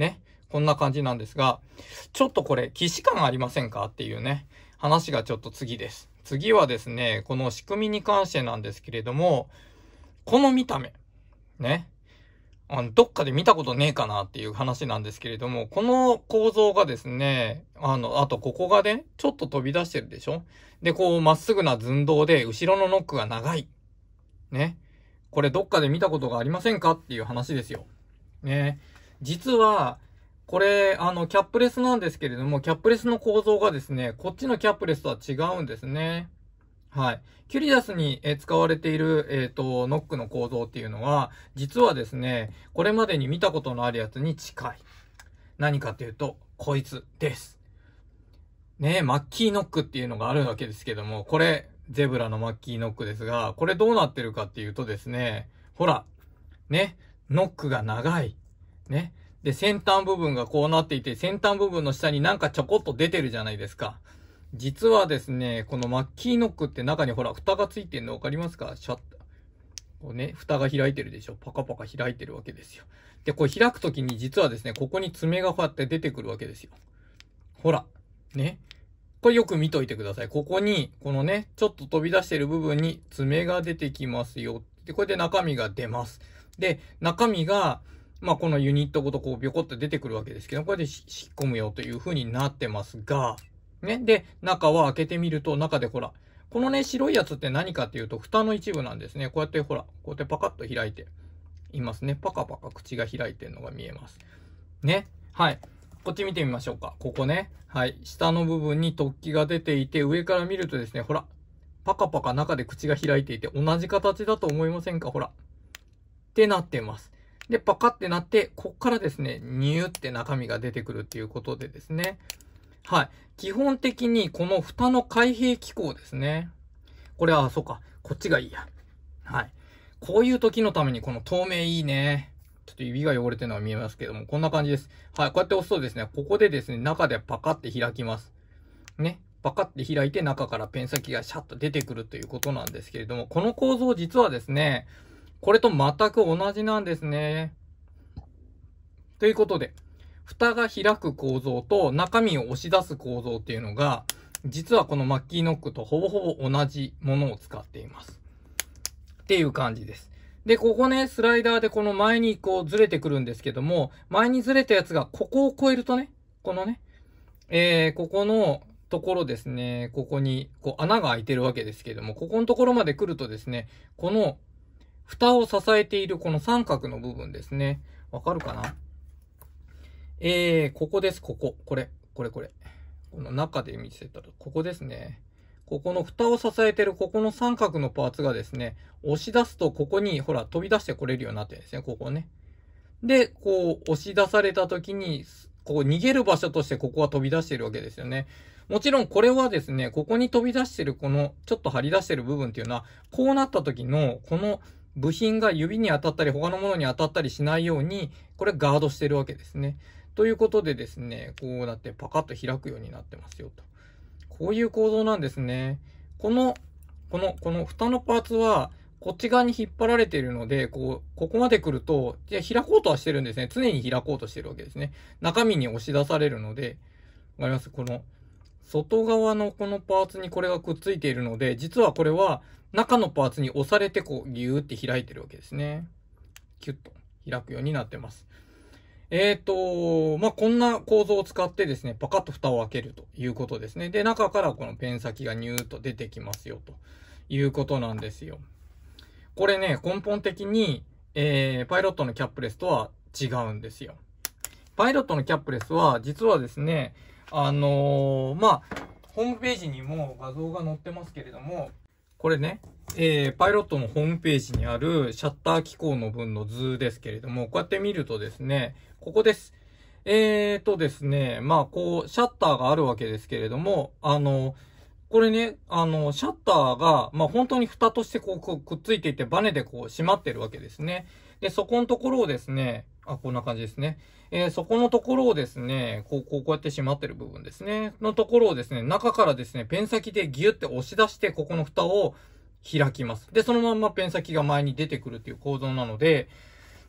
こんな感じなんですが、ちょっとこれ、既視感ありませんかっていうね、話がちょっと次です。次はですね、この仕組みに関してなんですけれども、この見た目、ね。どっかで見たことねえかなっていう話なんですけれども、この構造がですね、あとここがね、ちょっと飛び出してるでしょ？で、こう、まっすぐな寸胴で、後ろのノックが長い。ね。これどっかで見たことがありませんかっていう話ですよ。ね。実は、これ、キャップレスなんですけれども、キャップレスの構造がですね、こっちのキャップレスとは違うんですね。はい。キュリダスに使われている、ノックの構造っていうのは、実はですね、これまでに見たことのあるやつに近い。何かっていうと、こいつです。ね、マッキーノックっていうのがあるわけですけども、これ、ゼブラのマッキーノックですが、これどうなってるかっていうとですね、ほら、ね、ノックが長い。ね。で、先端部分がこうなっていて、先端部分の下になんかちょこっと出てるじゃないですか。実はですね、このマッキーノックって中にほら、蓋がついてるの分かりますか？シャッター。こうね、蓋が開いてるでしょ。パカパカ開いてるわけですよ。で、これ開くときに実はですね、ここに爪がこうやって出てくるわけですよ。ほら。ね。これよく見といてください。ここに、このね、ちょっと飛び出してる部分に爪が出てきますよ。で、これで中身が出ます。で、中身が、まあ、このユニットごとこうビョコって出てくるわけですけど、これで引っ込むよという風になってますが、ね。で、中は開けてみると、中でほら、このね、白いやつって何かっていうと、蓋の一部なんですね。こうやってほら、こうやってパカッと開いていますね。パカパカ口が開いてるのが見えます。ね。はい。こっち見てみましょうか。ここね。はい。下の部分に突起が出ていて、上から見るとですね、ほら、パカパカ中で口が開いていて、同じ形だと思いませんか？ほら。ってなってます。で、パカってなって、こっからですね、ニューって中身が出てくるっていうことでですね。はい。基本的にこの蓋の開閉機構ですね。これは、そうか。こっちがいいや。はい。こういう時のためにこの透明いいね。ちょっと指が汚れてるのが見えますけども、こんな感じです。はい。こうやって押すとですね、ここでですね、中でパカって開きます。ね。パカって開いて中からペン先がシャッと出てくるということなんですけれども、この構造実はですね、これと全く同じなんですね。ということで、蓋が開く構造と中身を押し出す構造っていうのが、実はこのマッキーノックとほぼほぼ同じものを使っています。っていう感じです。で、ここね、スライダーでこの前にこうずれてくるんですけども、前にずれたやつがここを超えるとね、このね、ここのところですね、ここにこう穴が開いてるわけですけども、ここのところまで来るとですね、この蓋を支えているこの三角の部分ですね。わかるかな？ここです、ここ。これ。この中で見せたら、ここですね。ここの蓋を支えてるここの三角のパーツがですね、押し出すとここに、ほら、飛び出してこれるようになってるんですね、ここね。で、こう、押し出された時に、ここ逃げる場所としてここは飛び出してるわけですよね。もちろんこれはですね、ここに飛び出してるこの、ちょっと張り出してる部分っていうのは、こうなった時の、この部品が指に当たったり、他のものに当たったりしないように、これガードしてるわけですね。ということでですね、こうなってパカッと開くようになってますよと。こういう構造なんですね。この蓋のパーツは、こっち側に引っ張られているので、ここまで来ると、じゃあ開こうとはしてるんですね。常に開こうとしてるわけですね。中身に押し出されるので、わかります？この、外側のこのパーツにこれがくっついているので、実はこれは、中のパーツに押されてこう、ギューって開いてるわけですね。キュッと開くようになってます。まあ、こんな構造を使ってですね、パカッと蓋を開けるということですね。で、中からこのペン先がニューッと出てきますよということなんですよ。これね、根本的に、パイロットのキャップレスとは違うんですよ。パイロットのキャップレスは、実はですね、まあ、ホームページにも画像が載ってますけれども、これね、パイロットのホームページにあるシャッター機構の分の図ですけれども、こうやって見るとですね、ここです。ですね、まあ、こう、シャッターがあるわけですけれども、これね、シャッターが、まあ、本当に蓋としてこうくっついていて、バネでこう閉まってるわけですね。で、そこのところをですね、こんな感じですね。そこのところをですね、こうやって閉まってる部分ですね。のところをですね、中からですね、ペン先でギュって押し出して、ここの蓋を開きます。で、そのまんまペン先が前に出てくるっていう構造なので、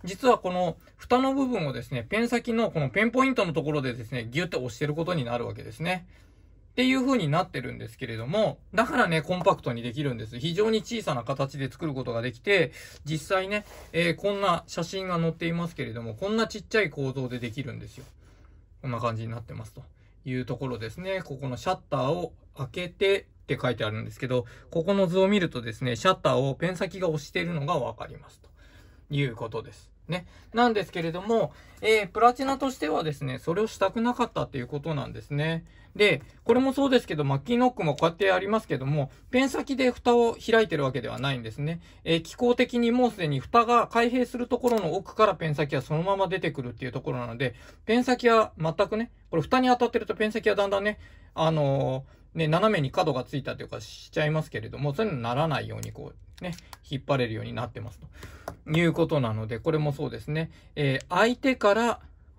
実はこの蓋の部分をですね、ペン先のこのペンポイントのところでですね、ギュッと押してることになるわけですね。っていう風になってるんですけれども、だからね、コンパクトにできるんです。非常に小さな形で作ることができて、実際ね、こんな写真が載っていますけれども、こんなちっちゃい構造でできるんですよ。こんな感じになってますというところですね。ここのシャッターを開けてって書いてあるんですけど、ここの図を見るとですね、シャッターをペン先が押しているのがわかりますということです。ね。なんですけれども、プラチナとしてはですね、それをしたくなかったっていうことなんですね。で、これもそうですけど、マッキーノックもこうやってありますけども、ペン先で蓋を開いてるわけではないんですね。機構的にもうすでに蓋が開閉するところの奥からペン先はそのまま出てくるっていうところなので、ペン先は全くね、これ蓋に当たってるとペン先はだんだんね、斜めに角がついたというかしちゃいますけれども、そういうのにならないようにこうね、引っ張れるようになってますということなので、これもそうですね。相手から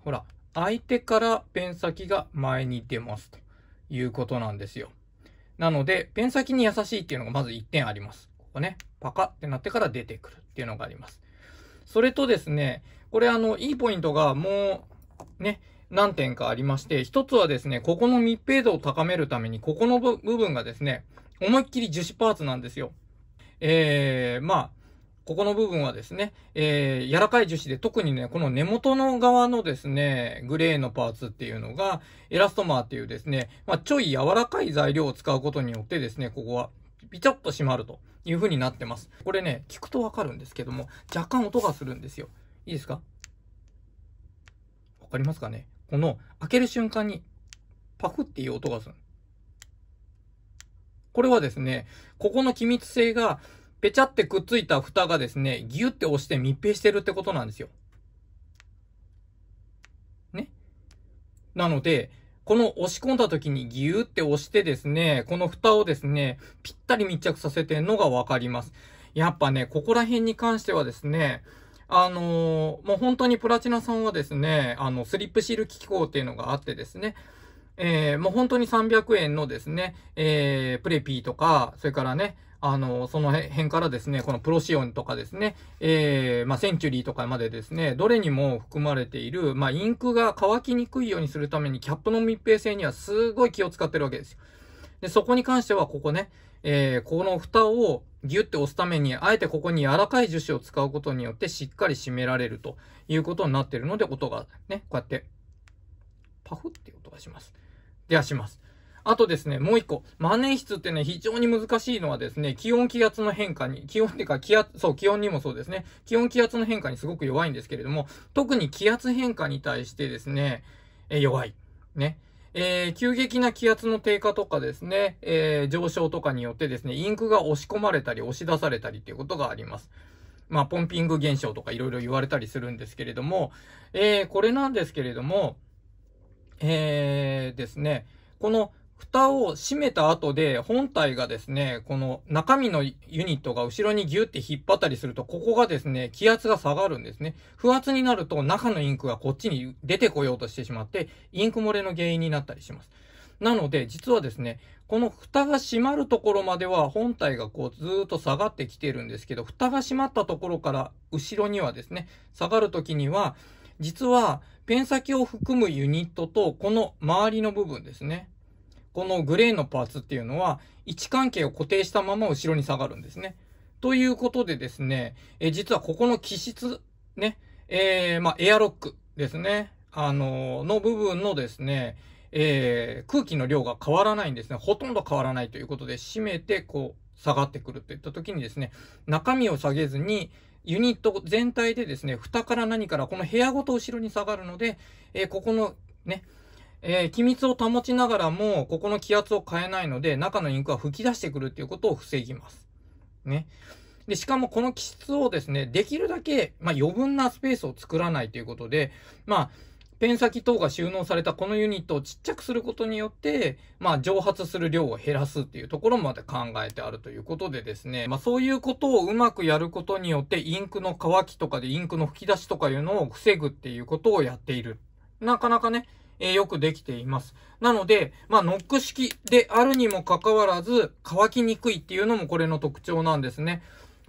ペン先が前に出ますということなんですよ。なので、ペン先に優しいっていうのがまず1点あります。ここね、パカってなってから出てくるっていうのがあります。それとですね、これいいポイントがもうね、何点かありまして、一つはですね、ここの密閉度を高めるために、ここの部分がですね、思いっきり樹脂パーツなんですよ。ここの部分はですね、柔らかい樹脂で、特にね、この根元の側のですね、グレーのパーツっていうのが、エラストマーっていうですね、ちょい柔らかい材料を使うことによってですね、ここはピチャッと締まるという風になってます。これね、聞くとわかるんですけども、若干音がするんですよ。いいですか？わかりますかね？この開ける瞬間にパフっていう音がする。これはですね、ここの気密性がペチャってくっついた蓋がですね、ギュって押して密閉してるってことなんですよ。ね。なので、この押し込んだ時にギュって押してですね、この蓋をですね、ぴったり密着させてんのがわかります。やっぱね、ここら辺に関してはですね、もう本当にプラチナさんはですね、スリップシール機構っていうのがあってですね、もう本当に300円のですね、プレピーとか、それからね、その辺からですね、このプロシオンとかですね、センチュリーとかまでですね、どれにも含まれている、インクが乾きにくいようにするために、キャップの密閉性にはすごい気を使ってるわけですよ。で、そこに関しては、ここね、この蓋をギュッて押すために、あえてここに柔らかい樹脂を使うことによって、しっかり締められるということになっているので、音がね、こうやって、パフっていう音がします。ではします。あとですね、もう一個。万年筆ってね、非常に難しいのはですね、気温気圧の変化に、気温っていうか気温にもそうですね。気温気圧の変化にすごく弱いんですけれども、特に気圧変化に対してですね、弱い。ね。急激な気圧の低下とかですね、上昇とかによってですね、インクが押し込まれたり押し出されたりっていうことがあります。ポンピング現象とかいろいろ言われたりするんですけれども、これなんですけれども、ですね、この蓋を閉めた後で本体がですね、この中身のユニットが後ろにギュって引っ張ったりすると、ここがですね、気圧が下がるんですね。不圧になると中のインクがこっちに出てこようとしてしまって、インク漏れの原因になったりします。なので、実はですね、この蓋が閉まるところまでは本体がこうずーっと下がってきてるんですけど、蓋が閉まったところから後ろにはですね、下がるときには、実はペン先を含むユニットとこの周りの部分ですね。このグレーのパーツっていうのは位置関係を固定したまま後ろに下がるんですね。ということでですね、実はここの気質ね、エアロックですね。の部分のですね、空気の量が変わらないんですね。ほとんど変わらないということで、閉めてこう下がってくるといった時にですね、中身を下げずに、ユニット全体でですね、蓋から何からこの部屋ごと後ろに下がるので、ここのね、気密を保ちながらも、ここの気圧を変えないので、中のインクは吹き出してくるっていうことを防ぎます。ね。で、しかもこの気質をですね、できるだけ、余分なスペースを作らないということで、ペン先等が収納されたこのユニットをちっちゃくすることによって、蒸発する量を減らすっていうところまで考えてあるということでですね、そういうことをうまくやることによって、インクの乾きとかでインクの吹き出しとかいうのを防ぐっていうことをやっている。なかなかね、よくできています。なので、ノック式であるにもかかわらず、乾きにくいっていうのもこれの特徴なんですね。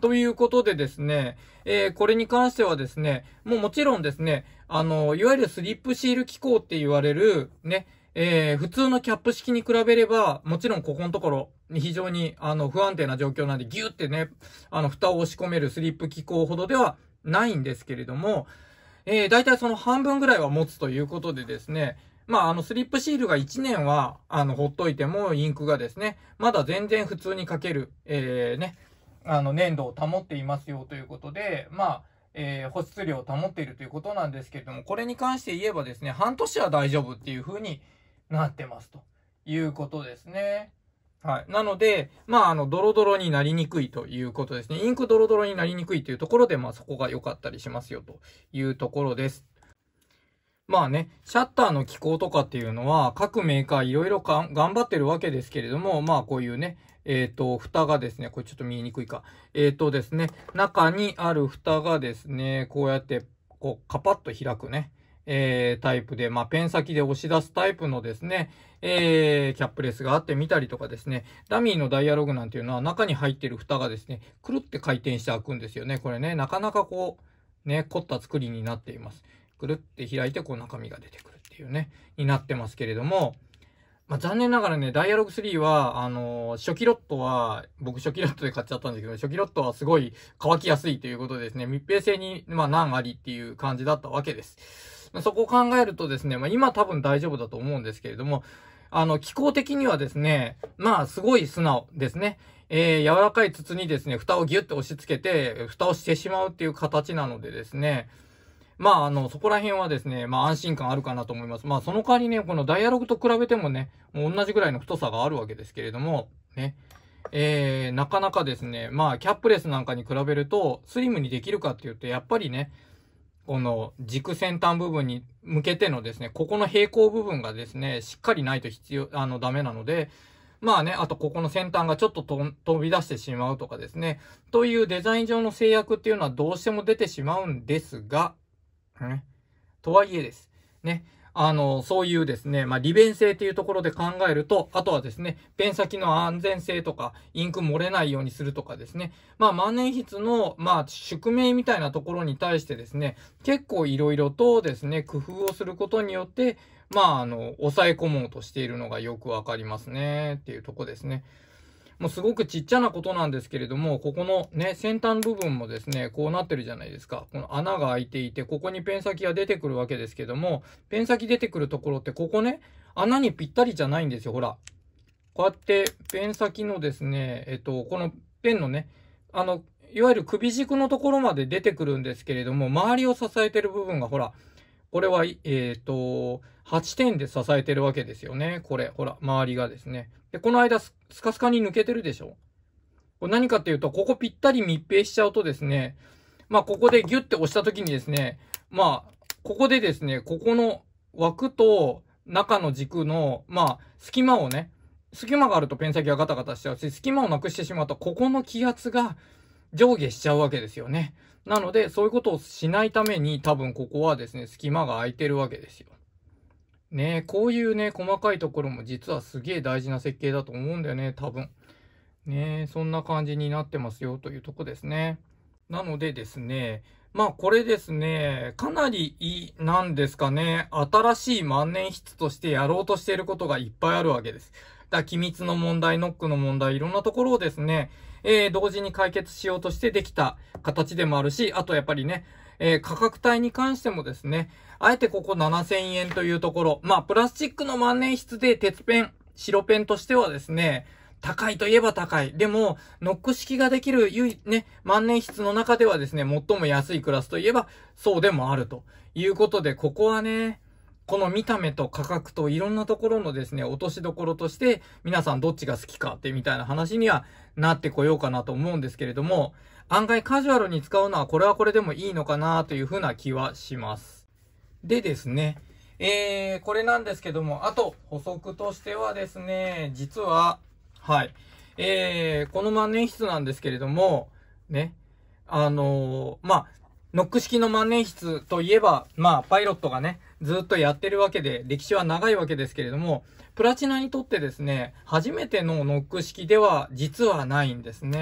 ということでですね、これに関してはですね、もちろんですね、いわゆるスリップシール機構って言われる、ね、普通のキャップ式に比べれば、もちろんここのところ、非常に、不安定な状況なんで、ギューってね、蓋を押し込めるスリップ機構ほどではないんですけれども、だいたいその半分ぐらいは持つということでですね、スリップシールが1年は、ほっといても、インクがですね、まだ全然普通に書ける、粘度を保っていますよということで、保湿量を保っているということなんですけれども、これに関して言えばですね、半年は大丈夫っていう風になってますということですね。はい。なので、ドロドロになりにくいということですね。インクドロドロになりにくいというところで、そこが良かったりしますよというところです。シャッターの機構とかっていうのは、各メーカーいろいろ頑張ってるわけですけれども、こういうね、蓋がですね、これちょっと見えにくいか。ですね、中にある蓋がですね、こうやって、カパッと開くね、タイプで、ペン先で押し出すタイプのですね、キャップレスがあってみたりとかですね、ダミーのダイアログなんていうのは中に入ってる蓋がですね、くるって回転して開くんですよね。これね、なかなか凝った作りになっています。くるって開いて、中身が出てくるっていうね、になってますけれども、残念ながらね、ダイアログ3は、初期ロットは、僕初期ロットで買っちゃったんですけど、初期ロットはすごい乾きやすいということでですね、密閉性に、難ありっていう感じだったわけです。そこを考えるとですね、今多分大丈夫だと思うんですけれども、気候的にはですね、すごい素直ですね。柔らかい筒にですね、蓋をギュッと押し付けて、蓋をしてしまうっていう形なのでですね、そこら辺はですね、安心感あるかなと思います。その代わりね、このダイアログと比べてもね、もう同じぐらいの太さがあるわけですけれども、ね。なかなかですね、キャップレスなんかに比べると、スリムにできるかっていうと、やっぱりね、この軸先端部分に向けてのですね、ここの平行部分がですね、しっかりないとダメなので、あとここの先端がちょっと飛び出してしまうとかですね、というデザイン上の制約っていうのはどうしても出てしまうんですが、ね。とはいえです。ね。そういうですね、利便性っていうところで考えると、あとはですね、ペン先の安全性とか、インク漏れないようにするとかですね、万年筆の、宿命みたいなところに対してですね、結構いろいろとですね、工夫をすることによって、抑え込もうとしているのがよくわかりますね、っていうとこですね。もうすごくちっちゃなことなんですけれども、ここのね、先端部分もですね、こうなってるじゃないですか。この穴が開いていて、ここにペン先が出てくるわけですけども、ペン先出てくるところってここね、穴にぴったりじゃないんですよ、ほら。こうやってペン先のですね、このペンのね、いわゆる首軸のところまで出てくるんですけれども、周りを支えてる部分がほら、これは、8点で支えてるわけですよね。これ、ほら、周りがですね。で、この間スカスカに抜けてるでしょ。これ何かっていうと、ここぴったり密閉しちゃうとですね、ここでギュッて押した時にですね、ここでですね、ここの枠と中の軸の、隙間があるとペン先がガタガタしちゃうし、隙間をなくしてしまうと、ここの気圧が上下しちゃうわけですよね。なので、そういうことをしないために、多分ここはですね、隙間が空いてるわけですよ。ね、こういうね、細かいところも実はすげえ大事な設計だと思うんだよね、多分。ね、そんな感じになってますよというとこですね。なのでですね、これですね、かなりなんですかね、新しい万年筆としてやろうとしていることがいっぱいあるわけです。機密の問題、ノックの問題、いろんなところをですね、同時に解決しようとしてできた形でもあるし、あとやっぱりね、価格帯に関してもですね、あえてここ7000円というところ、プラスチックの万年筆で鉄ペン、白ペンとしてはですね、高いといえば高い。でも、ノック式ができる、万年筆の中ではですね、最も安いクラスといえば、そうでもあるということで、ここはね、この見た目と価格といろんなところのですね、落としどころとして、皆さんどっちが好きかってみたいな話にはなってこようかなと思うんですけれども、案外カジュアルに使うのはこれはこれでもいいのかなというふうな気はします。でですね、これなんですけども、あと補足としてはですね、実は、はい、この万年筆なんですけれども、ね、ノック式の万年筆といえば、パイロットがね、ずっとやってるわけで、歴史は長いわけですけれども、プラチナにとってですね、初めてのノック式では実はないんですね。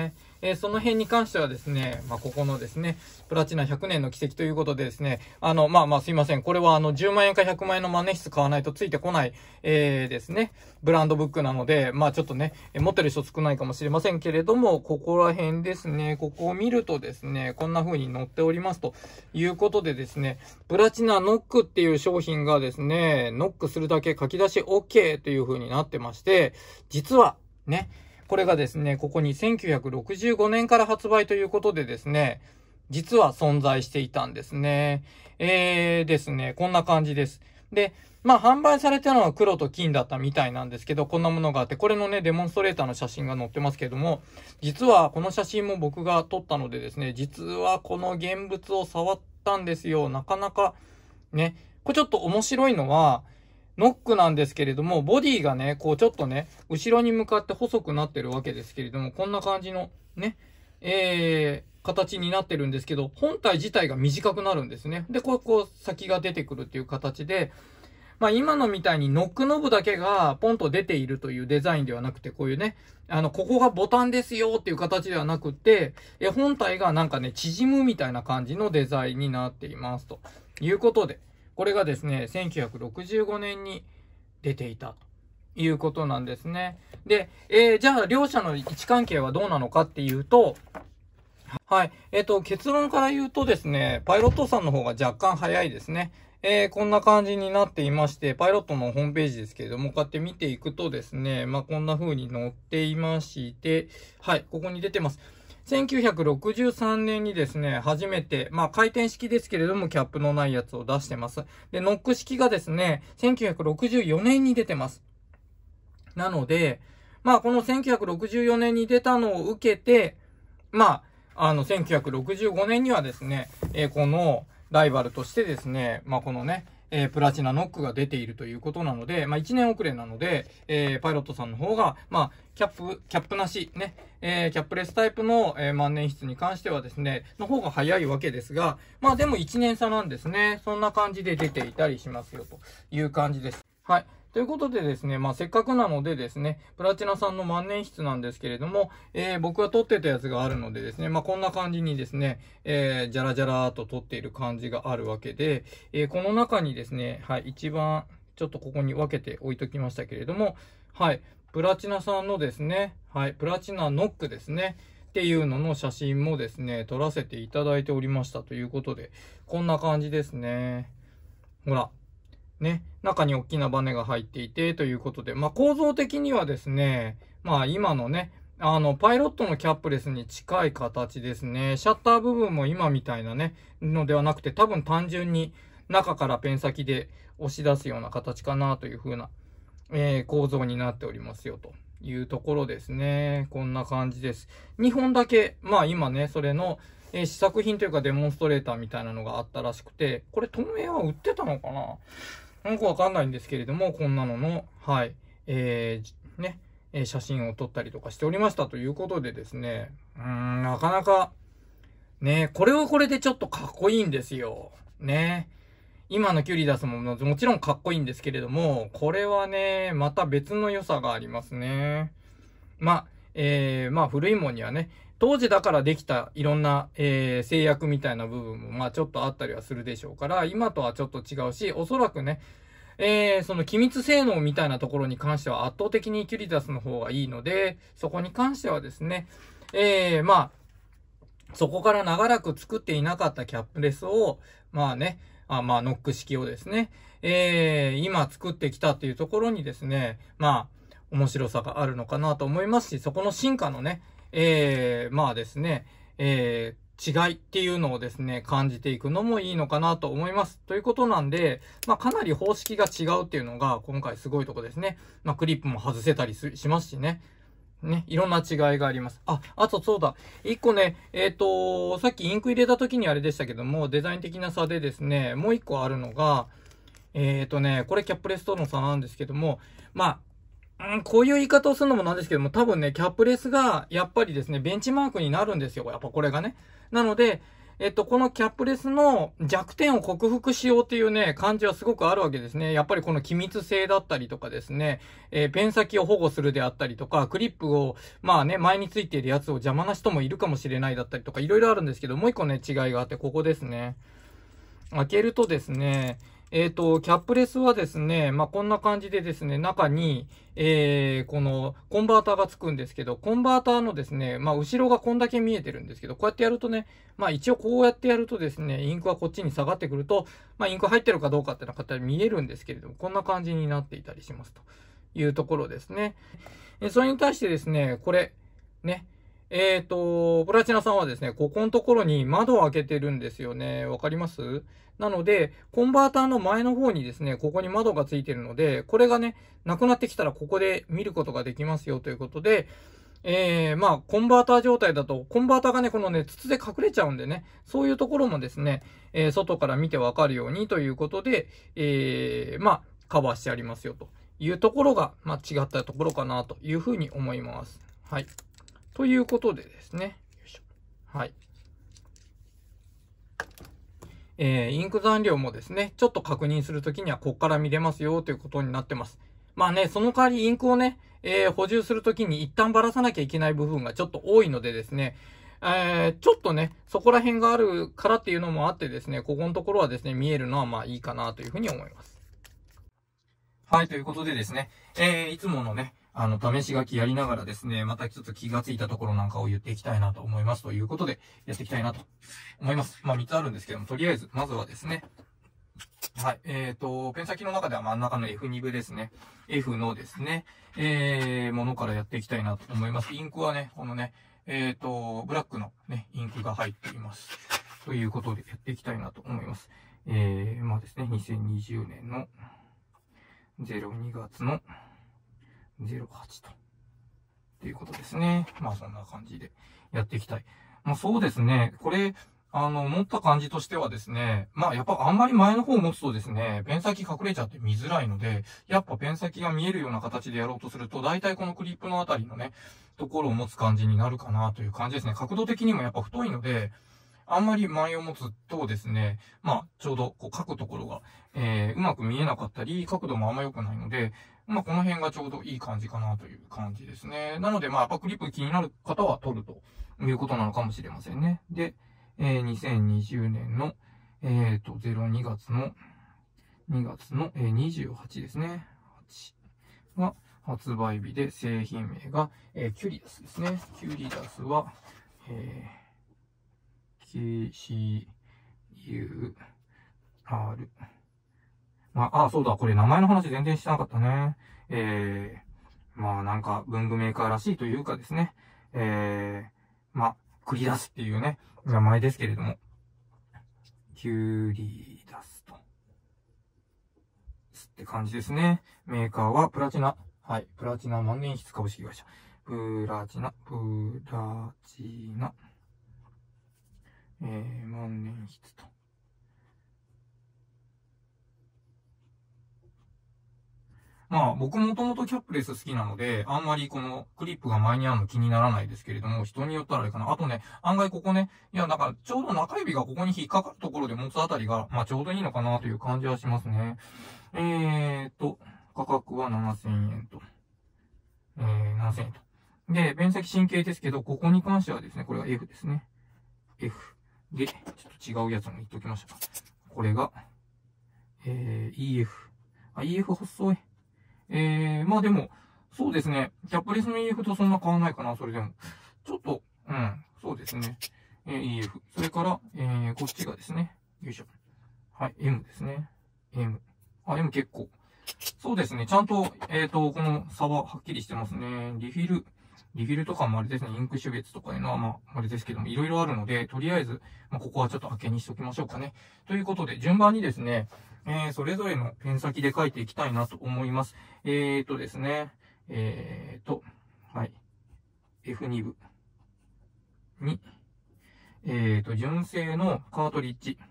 その辺に関してはですね、まあ、ここのですね、プラチナ100年の奇跡ということでですね、すいません。これは10万円か100万円の万年筆買わないとついてこない、ですね、ブランドブックなので、ちょっとね、持ってる人少ないかもしれませんけれども、ここら辺ですね、ここを見るとですね、こんな風に載っておりますということでですね、プラチナノックっていう商品がですね、ノックするだけ書き出し OK という風になってまして、実はね、これがですね、ここに1965年から発売ということでですね、実は存在していたんですね。ですね、こんな感じです。で、販売されたのは黒と金だったみたいなんですけど、こんなものがあって、これのね、デモンストレーターの写真が載ってますけども、実はこの写真も僕が撮ったのでですね、実はこの現物を触ったんですよ。なかなか、ね、これちょっと面白いのは、ノックなんですけれども、ボディがね、こうちょっとね、後ろに向かって細くなってるわけですけれども、こんな感じのね、形になってるんですけど、本体自体が短くなるんですね。で、こう先が出てくるっていう形で、今のみたいにノックノブだけがポンと出ているというデザインではなくて、こういうね、ここがボタンですよっていう形ではなくて、本体がなんかね、縮むみたいな感じのデザインになっていますということで、これがですね、1965年に出ていたということなんですね。で、じゃあ両者の位置関係はどうなのかっていうと、はい。結論から言うとですね、パイロットさんの方が若干早いですね。こんな感じになっていまして、パイロットのホームページですけれども、こうやって見ていくとですね、こんな風に載っていまして、はい、ここに出てます。1963年にですね、初めて、回転式ですけれども、キャップのないやつを出してます。で、ノック式がですね、1964年に出てます。なので、この1964年に出たのを受けて、1965年にはですね、このライバルとしてですね、このね、プラチナノックが出ているということなので、1年遅れなので、パイロットさんの方が、キャップなし、ね、キャップレスタイプの、万年筆に関してはですね、の方が早いわけですが、でも1年差なんですね。そんな感じで出ていたりしますよ、という感じです。はい。ということでですね、せっかくなのでですね、プラチナさんの万年筆なんですけれども、僕が撮ってたやつがあるのでですね、こんな感じにですね、じゃらじゃらーっと撮っている感じがあるわけで、この中にですね、はい、一番、ちょっとここに分けて置いときましたけれども、はい、プラチナさんのですね、はい、プラチナノックですね、っていうのの写真もですね、撮らせていただいておりましたということで、こんな感じですね。ほら。ね、中に大きなバネが入っていてということで、構造的にはですね、今のね、パイロットのキャップレスに近い形ですね。シャッター部分も今みたいなね、のではなくて、多分単純に中からペン先で押し出すような形かなという風な、構造になっておりますよというところですね。こんな感じです。2本だけ、今ね、それの、試作品というかデモンストレーターみたいなのがあったらしくて、これ透明は売ってたのかな？なんかわかんないんですけれども、こんなのの、はい、写真を撮ったりとかしておりましたということでですね、なかなか、ね、これはこれでちょっとかっこいいんですよ。ね。今のキュリダスももちろんかっこいいんですけれども、これはね、また別の良さがありますね。古いもんにはね、当時だからできたいろんな、制約みたいな部分もちょっとあったりはするでしょうから、今とはちょっと違うし、おそらくね、その機密性能みたいなところに関しては圧倒的にキュリダスの方がいいので、そこに関してはですね、そこから長らく作っていなかったキャップレスを、ノック式をですね、今作ってきたっていうところにですね、面白さがあるのかなと思いますし、そこの進化のね、ですね、違いっていうのをですね、感じていくのもいいのかなと思います。ということなんで、かなり方式が違うっていうのが今回すごいとこですね。クリップも外せたりしますしね。いろんな違いがあります。あとそうだ。一個ね、さっきインク入れた時にあれでしたけども、デザイン的な差でですね、もう一個あるのが、これキャップレスとの差なんですけども、こういう言い方をするのもなんですけども、多分ね、キャップレスが、やっぱりですね、ベンチマークになるんですよ。やっぱこれがね。なので、 このキャップレスの弱点を克服しようっていうね、感じはすごくあるわけですね。やっぱりこの機密性だったりとかですね、ペン先を保護するであったりとか、クリップを、まあね、前についているやつを邪魔な人もいるかもしれないだったりとか、いろいろあるんですけど、もう一個ね、違いがあって、ここですね。開けるとですね、キャップレスはですね、まあ、こんな感じでですね、中に、このコンバーターがつくんですけど、コンバーターのですね、まあ、後ろがこんだけ見えてるんですけど、こうやってやるとね、まあ、一応こうやってやるとですね、インクがこっちに下がってくると、まあ、インク入ってるかどうかっていうのは形見えるんですけれども、こんな感じになっていたりしますというところですね。それに対してですね、これ、ね、プラチナさんはですね、ここのところに窓を開けてるんですよね。わかります？なので、コンバーターの前の方にですね、ここに窓がついてるので、これがね、なくなってきたらここで見ることができますよということで、まあ、コンバーター状態だと、コンバーターがね、このね、筒で隠れちゃうんでね、そういうところもですね、外から見てわかるようにということで、まあ、カバーしてありますよというところが、まあ、違ったところかなというふうに思います。はい。ということでですね。よいしょ。はい。インク残量もですね、ちょっと確認するときにはこっから見れますよということになってます。まあね、その代わりインクをね、補充するときに一旦ばらさなきゃいけない部分がちょっと多いのでですね、ちょっとね、そこら辺があるからっていうのもあってですね、ここのところはですね、見えるのはまあいいかなというふうに思います。はい、ということでですね、いつものね、試し書きやりながらですね、またちょっと気がついたところなんかを言っていきたいなと思いますということで、やっていきたいなと思います。まあ3つあるんですけども、とりあえず、まずはですね、はい、ペン先の中では真ん中の F2 部ですね。F のですね、ものからやっていきたいなと思います。インクはね、このね、ブラックのね、インクが入っています。ということでやっていきたいなと思います。まあですね、2020年の02月の08ということですね。まあそんな感じでやっていきたい。まあそうですね。これ、持った感じとしてはですね、まあやっぱあんまり前の方を持つとですね、ペン先隠れちゃって見づらいので、やっぱペン先が見えるような形でやろうとすると、大体このクリップのあたりのね、ところを持つ感じになるかなという感じですね。角度的にもやっぱ太いので、あんまり前を持つとですね、まあ、ちょうどこう書くところが、うまく見えなかったり、角度もあんま良くないので、まあ、この辺がちょうどいい感じかなという感じですね。なので、まあ、やっぱクリップ気になる方は取るということなのかもしれませんね。で、2020年の、02月の、28ですね。8が発売日で、製品名が、キュリダスですね。キュリダスは、KCUR。まあ、そうだ、これ名前の話全然してなかったね。まあなんか文具メーカーらしいというかですね。まあ、クリダスっていうね、名前ですけれども。キュリダスと。って感じですね。メーカーはプラチナ。はい。プラチナ万年筆株式会社。プラチナ。万年筆と。まあ僕もともとキャップレス好きなので、あんまりこのクリップが前にあるの気にならないですけれども、人によったらあれかな。あとね、案外ここね、いや、なんかちょうど中指がここに引っかかるところで持つあたりが、まあちょうどいいのかなという感じはしますね。価格は7000円と。7000円と。で、ペン先神経ですけど、ここに関してはですね、これは F ですね。F。で、ちょっと違うやつも言っておきました。これが、EF。EF 細い。まあでも、そうですね。キャップレスの EF とそんな変わらないかな、それでも。ちょっと、そうですね。EF。それから、こっちがですね。よいしょ。はい、M ですね。M。M 結構。そうですね。ちゃんと、この差ははっきりしてますね。リフィルとかもあれですね。インク種別とかいうのは、まあ、あれですけども、いろいろあるので、とりあえず、まあ、ここはちょっと明けにしときましょうかね。ということで、順番にですね、それぞれのペン先で書いていきたいなと思います。ですね、はい。F2 部に、純正のカートリッジ。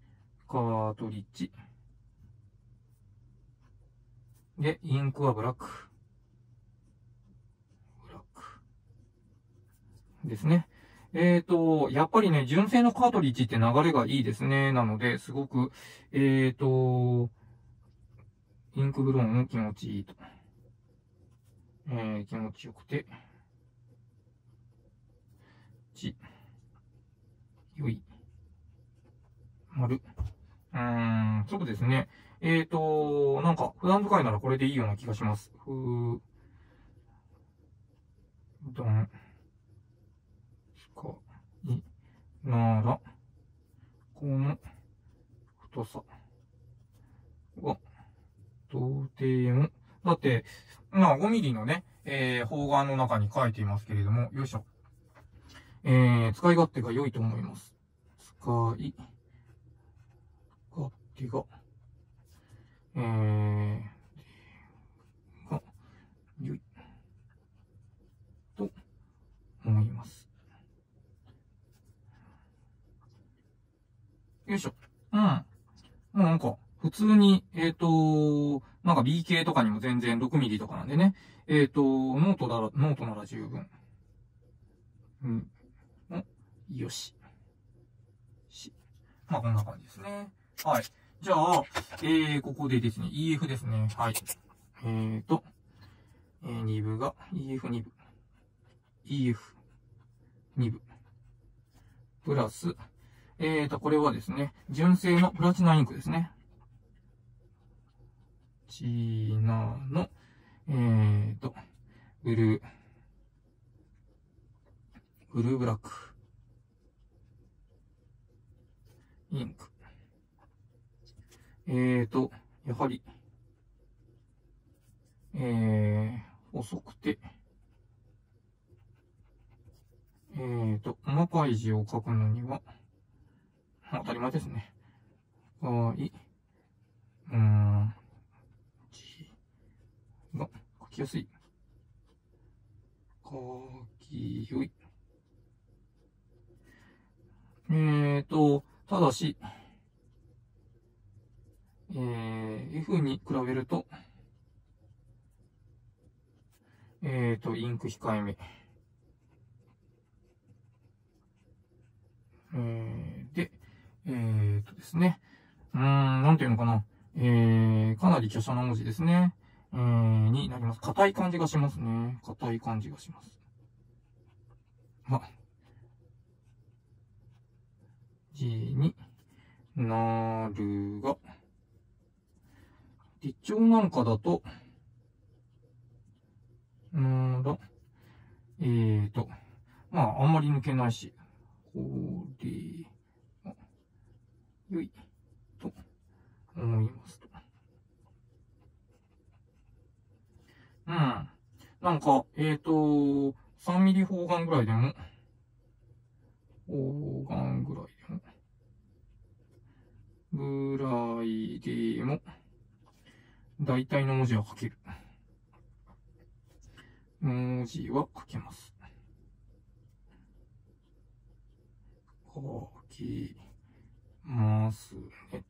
で、インクはブラック。ですね。 やっぱりね、純正のカートリッジって流れがいいですね。なので、すごく、インクブローン気持ちいいと。気持ちよくて、よい、丸。そうですね。なんか、普段使いならこれでいいような気がします。普段使いなら、この太さは、とても、だって、まあ、5ミリのね、方眼の中に書いていますけれども、よいしょ。使い勝手が良いと思います。使い勝手が、が良いと思います。よいしょ。もうなんか、普通に、なんか B 系とかにも全然6ミリとかなんでね。ノートなら十分。よし。まあ、こんな感じですね。はい。じゃあ、ここでですね、EF ですね。はい。2部が EF2 部。EF2 部。プラス、これはですね、純正のプラチナインクですね。チナの、ブルーブラック。インク。やはり、細くて、細かい字を書くのには、当たり前ですね。字が書きやすい。書きよい。ただし、F に比べると、インク控えめ。で、ですね。なんていうのかな。かなり華奢な文字ですね。になります。硬い感じがしますね。硬い感じがします。字になるが、手帳なんかだと、まあ、あんまり抜けないし、これ、よい、と思いますと。なんか、3ミリ方眼ぐらいでも、方眼ぐらいでも、大体の文字は書ける。文字は書けます。書きますね、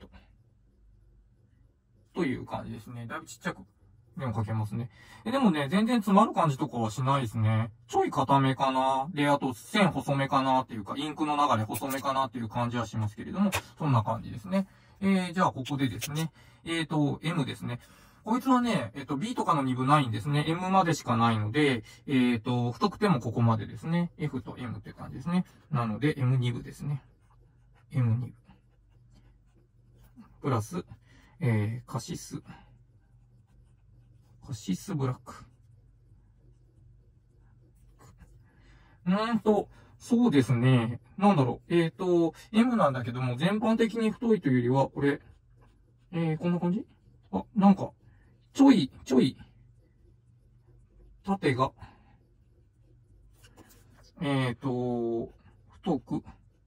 という感じですね。だいぶちっちゃく、でも書けますね。でもね、全然詰まる感じとかはしないですね。ちょい固めかな。で、あと線細めかなっていうか、インクの流れ細めかなっていう感じはしますけれども、そんな感じですね。じゃあここでですね、M ですね。こいつはね、B とかの2部ないんですね。M までしかないので、太くてもここまでですね。F と M って感じですね。なので、M2 部ですね。M2 部。プラス、カシスブラック。そうですね。なんだろう。M なんだけども、全般的に太いというよりは、これ、こんな感じ？なんか、ちょい、縦が、太く、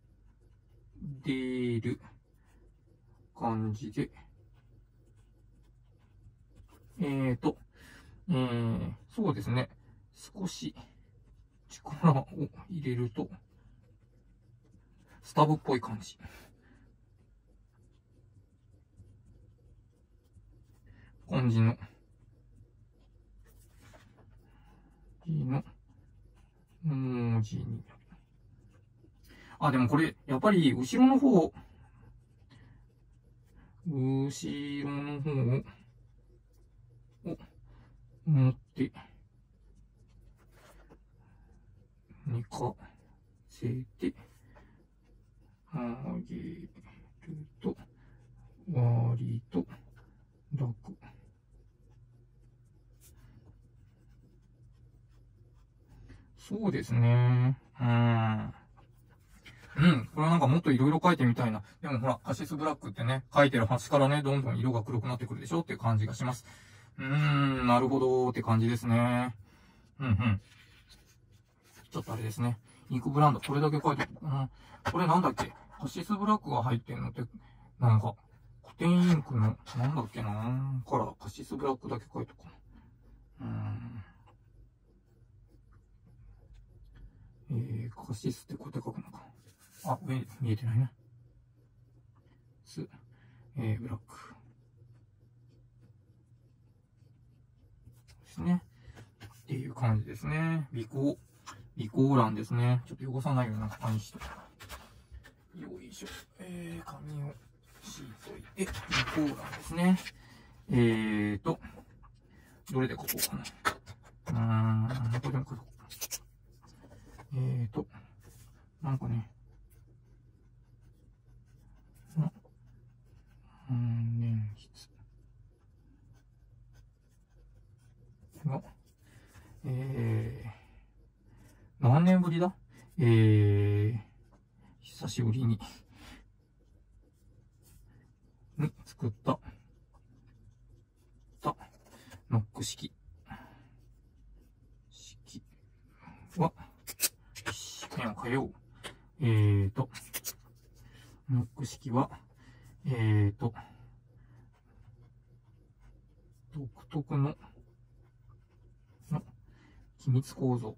出る感じで、そうですね。少し力を入れると、スタブっぽい感じ。感じの、文字になる。 あ、でもこれ、やっぱり、後ろの方を持って寝かせてあげると割と楽。そうですね。うん。これはなんかもっといろいろ書いてみたいな。でもほら、カシスブラックってね、書いてる端からね、どんどん色が黒くなってくるでしょっていう感じがします。なるほどーって感じですね。ちょっとあれですね。インクブランド、これだけ書いておこうかな。これなんだっけ？カシスブラックが入ってるのって、なんか、古典インクの、なんだっけなからカシスブラックだけ書いておこう。カシスってこうやって書くのか。あ、上見えてないな。ブラック。ですね。っていう感じですね。備考欄ですね。ちょっと汚さないような感じして。よいしょ。紙を敷いといて、備考欄ですね。どれで書こうかな。これでも書こう。なんかね。年筆が、何年ぶりだ？久しぶりに作ったノック式は、ペンを変えよう。ノック式は、独特の機密構造。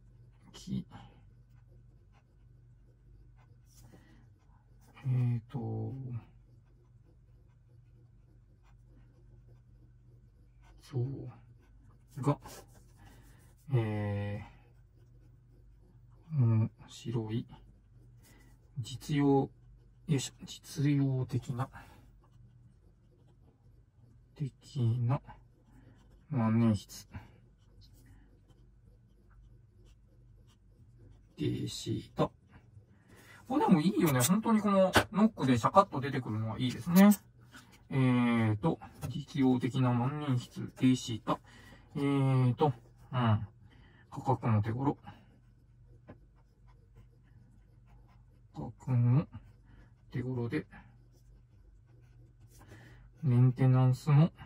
が、面白い、実用的な万年筆でした。これでもいいよね。本当にこのノックでシャカッと出てくるのはいいですね。実用的な万年筆でした。価格も手頃。で、メンテナンスも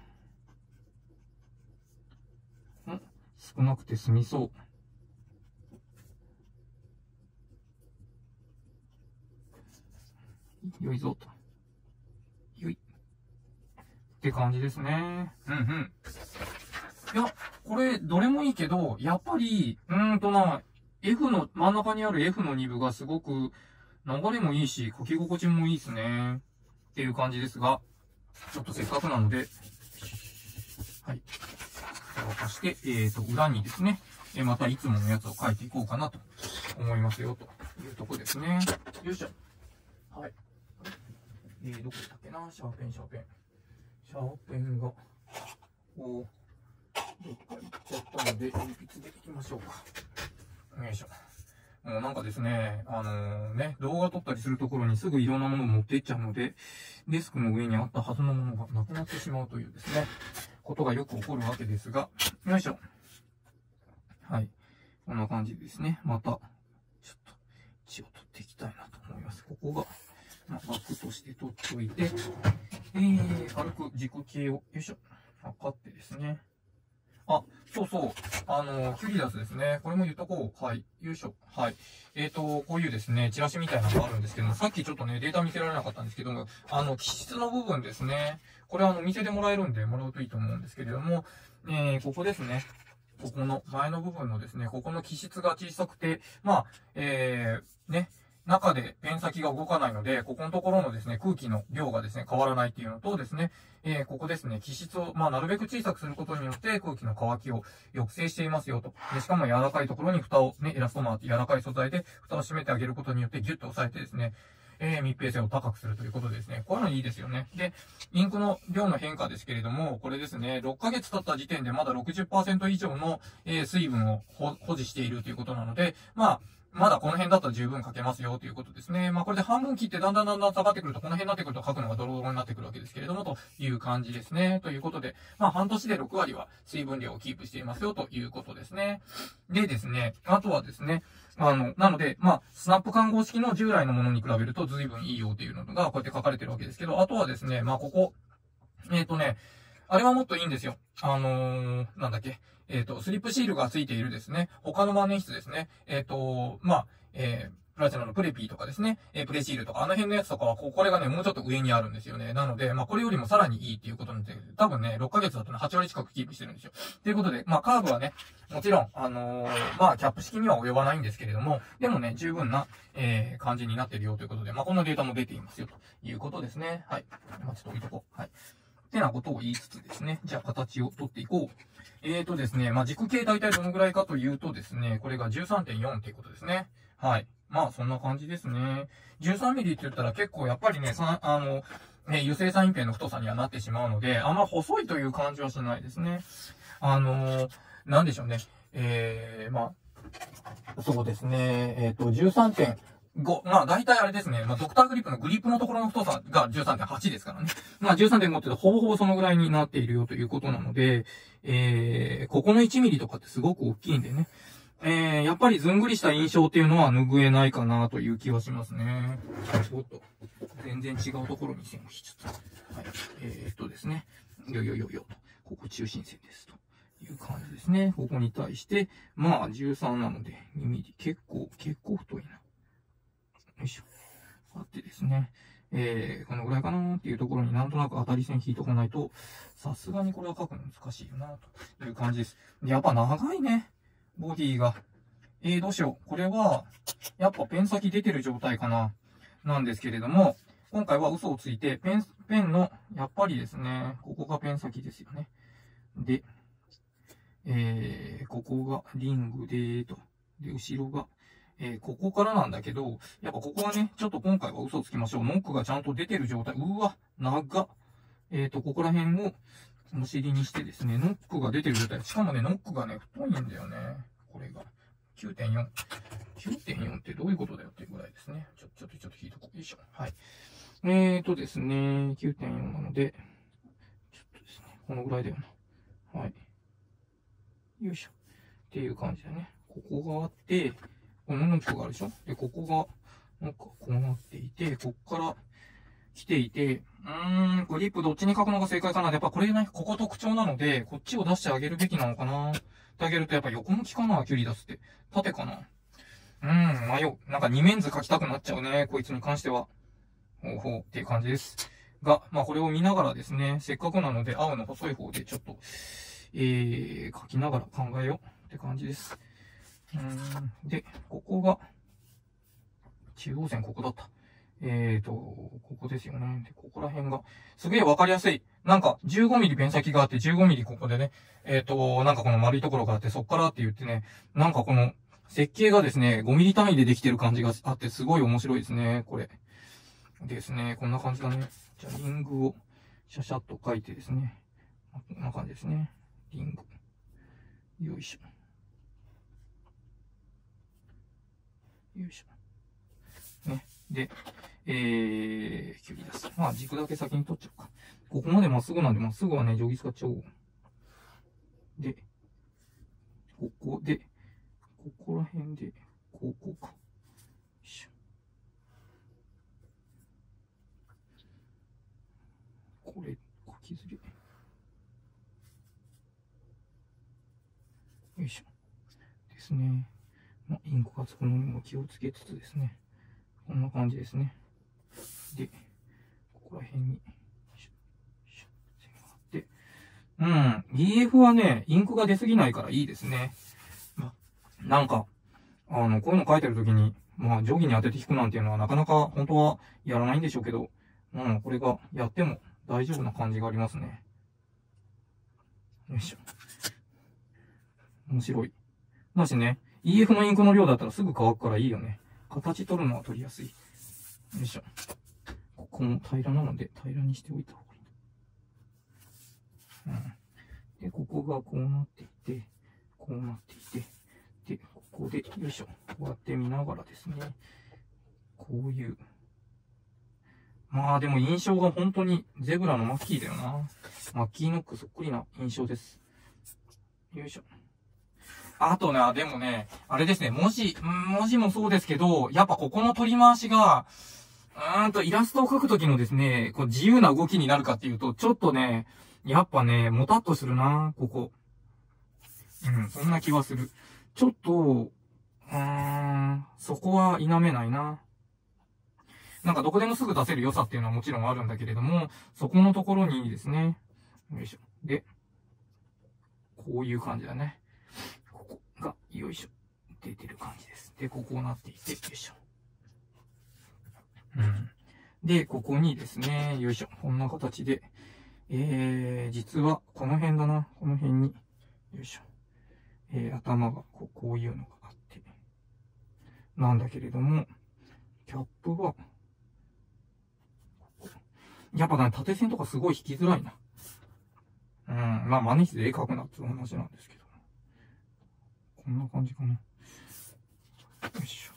少なくて済みそう。よいぞと。よい。って感じですね。いや、これ、どれもいいけど、やっぱり、F の、真ん中にある F の2部がすごく、流れもいいし、書き心地もいいですね。っていう感じですが、ちょっとせっかくなので、はい。渡して、裏にですね、またいつものやつを書いていこうかなと思いますよ、というとこですね。よいしょ。はい。どこだっけな？シャーペンが、どっか行っちゃったので、鉛筆でいきましょうか。よいしょ。もうなんかですね、動画撮ったりするところにすぐいろんなものを持っていっちゃうので、デスクの上にあったはずのものがなくなってしまうというですね、ことがよく起こるわけですが、よいしょ。はい。こんな感じですね。また、ちょっと、血を取っていきたいなと思います。ここが、枠として取っておいて、軽く軸径を、よいしょ、測ってですね。あ、そうそう。キュリダスですね。これも言っとこう。はい。よいしょ。はい。こういうですね、チラシみたいなのがあるんですけども、さっきちょっとね、データ見せられなかったんですけども、気質の部分ですね。これ見せてもらえるんで、もらうといいと思うんですけれども、ここですね。ここの前の部分のですね、ここの気質が小さくて、 中でペン先が動かないので、ここのところのですね、空気の量がですね、変わらないっていうのとですね、ここですね、気質を、なるべく小さくすることによって空気の乾きを抑制していますよと。で、しかも柔らかいところに蓋をね、エラストマーって柔らかい素材で蓋を閉めてあげることによってギュッと押さえてですね、密閉性を高くするということでですね。こういうのいいですよね。で、インクの量の変化ですけれども、これですね、6ヶ月経った時点でまだ 60% 以上の、水分を保持しているということなので、まだこの辺だったら十分書けますよということですね。これで半分切ってだんだん下がってくると、この辺になってくると書くのがドロドロになってくるわけですけれども、という感じですね。ということで、半年で6割は水分量をキープしていますよということですね。でですね、あとはですね、なので、スナップ看護式の従来のものに比べると随分いいよっていうのがこうやって書かれてるわけですけど、あとはですね、ここ、あれはもっといいんですよ。なんだっけ。スリップシールがついているですね、他の万年筆ですね。プラチナのプレピーとかですね、プレシールとか、あの辺のやつとかは、これがね、もうちょっと上にあるんですよね。なので、これよりもさらにいいっていうことなんで、多分ね、6ヶ月だとね、8割近くキープしてるんですよ。ということで、カーブはね、もちろん、キャップ式には及ばないんですけれども、でもね、十分な、感じになってるよということで、このデータも出ていますよ、ということですね。はい。ちょっと置いとこう。はい。ってなことを言いつつですね。じゃあ形を取っていこう。ですね。軸径大体どのぐらいかというとですね、これが 13.4 っていうことですね。はい。そんな感じですね。13ミリって言ったら結構やっぱりね、油性サインペンの太さにはなってしまうので、あんま細いという感じはしないですね。なんでしょうね。そうですね。13.5。大体あれですね。ドクターグリップのグリップのところの太さが 13.8 ですからね。13.5 ってほぼほぼそのぐらいになっているよということなので、ここの1ミリとかってすごく大きいんでね。やっぱりずんぐりした印象っていうのは拭えないかなという気はしますね。おっと。全然違うところに線を引いちゃった。はい。ですね。と。ここ中心線です。という感じですね。ここに対して、13なので2ミリ。結構太いな。よいしょ。あってですね。このぐらいかなっていうところになんとなく当たり線引いとかないと、さすがにこれは書くの難しいよなという感じです。やっぱ長いね。ボディが。どうしよう。これは、やっぱペン先出てる状態かな。なんですけれども、今回は嘘をついて、ペンの、やっぱりですね、ここがペン先ですよね。で、ここがリングでと。で、後ろが、ここからなんだけど、やっぱここはね、ちょっと今回は嘘をつきましょう。ノックがちゃんと出てる状態。うわ、長っ。ここら辺をお尻にしてですね、ノックが出てる状態。しかもね、ノックがね、太いんだよね。これが。9.4。9.4 ってどういうことだよっていうぐらいですね。ちょっと引いとこう。よいしょ。はい。ですね、9.4 なので、ちょっとですね、このぐらいだよな。はい。よいしょ。っていう感じだね。ここがあって、このノックがあるでしょ？で、ここが、なんかこうなっていて、こっから来ていて、グリップどっちに書くのが正解かな。やっぱこれね、ここ特徴なので、こっちを出してあげるべきなのかな。ってあげるとやっぱ横向きかな、キュリ出すって。縦かな。迷う。なんか二面図書きたくなっちゃうね、こいつに関しては。ほうっていう感じです。が、これを見ながらですね、せっかくなので青の細い方でちょっと、書きながら考えようって感じです。で、ここが、中央線ここだった。ここですよね。で、ここら辺が、すげえわかりやすい。なんか、15ミリペン先があって、15ミリここでね、なんかこの丸いところがあって、そっからって言ってね、なんかこの、設計がですね、5ミリ単位でできてる感じがあって、すごい面白いですね、これ。ですね、こんな感じだね。じゃあ、リングを、シャシャッと書いてですね。こんな感じですね。リング。よいしょ。よいしょ。ね。で、キュリ出す。軸だけ先に取っちゃおうか。ここまでまっすぐなんで、まっすぐはね、定規使っちゃおう。で、ここで、ここら辺で、こうか。よいしょ。これ、書きずれ。よいしょ。ですね。インクがつくのにも気をつけつつですね。こんな感じですね。で、ここら辺に、線があって、EF はね、インクが出すぎないからいいですね。なんか、 こういうの書いてるときに、まあ、定規に当てて引くなんていうのはなかなか本当はやらないんでしょうけど、これがやっても大丈夫な感じがありますね。よいしょ。面白い。だしね、EF のインクの量だったらすぐ乾くからいいよね。形取るのは取りやすい。よいしょ。ここも平らなので平らにしておいた方がいい。で、ここがこうなっていて、こうなっていて、で、ここで、よいしょ。こうやって見ながらですね、こういう。まあでも印象が本当にゼブラのマッキーだよな。マッキーノックそっくりな印象です。よいしょ。あとね、でもね、あれですね、文字もそうですけど、やっぱここの取り回しが、イラストを描くときのですね、こう自由な動きになるかっていうと、ちょっとね、やっぱね、もたっとするな、ここ。そんな気はする。ちょっと、そこは否めないな。なんかどこでもすぐ出せる良さっていうのはもちろんあるんだけれども、そこのところにですね、よいしょ。で、こういう感じだね。ここが、よいしょ。出てる感じです。で、こうなっていて、よいしょ。で、ここにですね、よいしょ。こんな形で、実は、この辺だな。この辺に、よいしょ。頭がこういうのがあって、なんだけれども、キャップは、やっぱね、縦線とかすごい引きづらいな。まあ、万年筆で絵描くなっていう話なんですけど。こんな感じかな。よいしょ。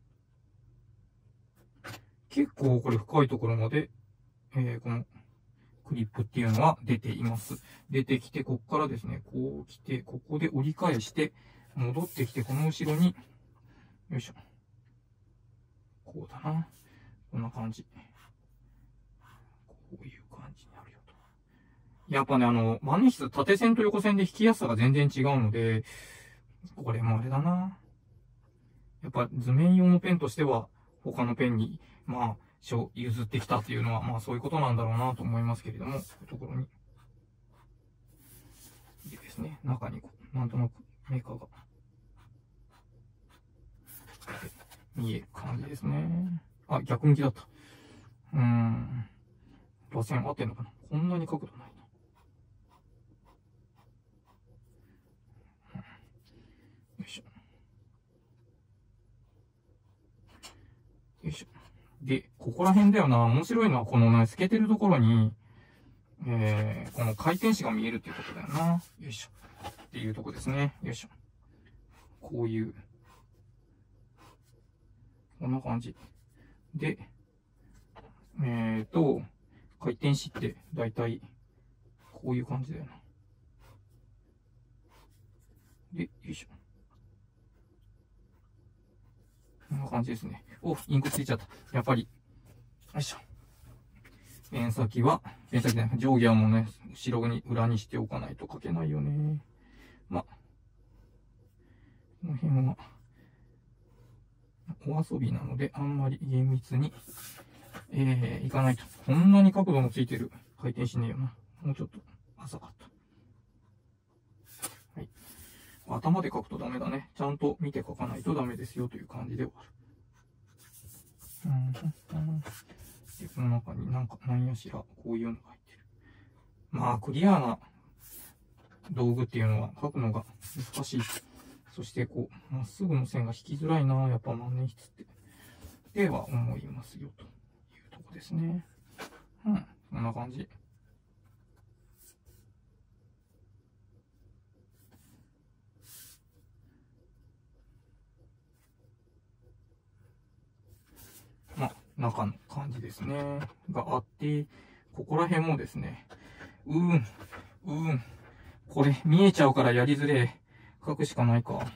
結構これ深いところまで、このクリップっていうのは出ています。出てきて、こっからですね、こう来て、ここで折り返して、戻ってきて、この後ろに、よいしょ。こうだな。こんな感じ。こういう感じになるよと。やっぱね、万年筆縦線と横線で引きやすさが全然違うので、これもあれだな。やっぱ図面用のペンとしては、他のペンに、まあ、譲ってきたっていうのは、まあそういうことなんだろうなと思いますけれども、こういうところに。でですね、中になんとなくメーカーが見える感じですね。あ、逆向きだった。螺旋合ってんのかな、こんなに角度ないな。よいしょ。よいしょ。で、ここら辺だよな。面白いのはこのね、透けてるところに、この回転子が見えるっていうことだよな。よいしょ。っていうとこですね。よいしょ。こういう。こんな感じ。で、回転子ってだいたいこういう感じだよな。で、よいしょ。こんな感じですね。お、インクついちゃった。やっぱり。よいしょ。ペン先ね、定規はもうね、後ろに裏にしておかないと書けないよね。ま、この辺は、お遊びなので、あんまり厳密に、いかないと。こんなに角度もついてる。回転しねえよな。もうちょっと浅かった。はい。頭で書くとダメだね。ちゃんと見て書かないとダメですよという感じではある。で、この中になんやしら、こういうのが入ってる。まあ、クリアな道具っていうのは書くのが難しい。そして、まっすぐの線が引きづらいな、やっぱ万年筆って。では思いますよ、というとこですね。こんな感じ。まあ、中の感じですね。があって、ここら辺もですね、これ見えちゃうからやりづれえ。書くしかないか。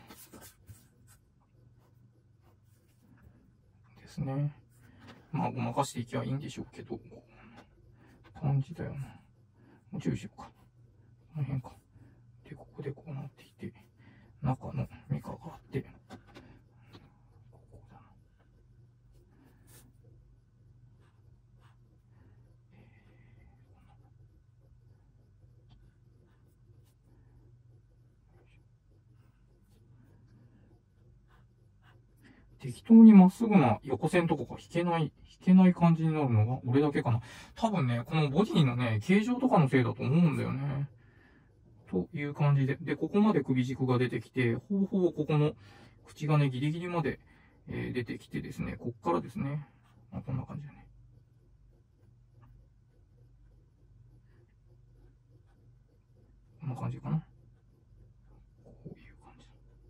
ですね。まあ、ごまかしていきゃいいんでしょうけど、感じだよな。もうちょい後ろか。この辺か。で、ここでこうなっていて、中のメカがあって、ここだな。 適当にまっすぐな横線とかが引けない感じになるのが俺だけかな。多分ね、このボディのね、形状とかのせいだと思うんだよね。という感じで。で、ここまで首軸が出てきて、ほぼほぼここの口がね、ギリギリまで、出てきてですね、こっからですね。まあ、こんな感じだね。こんな感じかな。こういう感じ。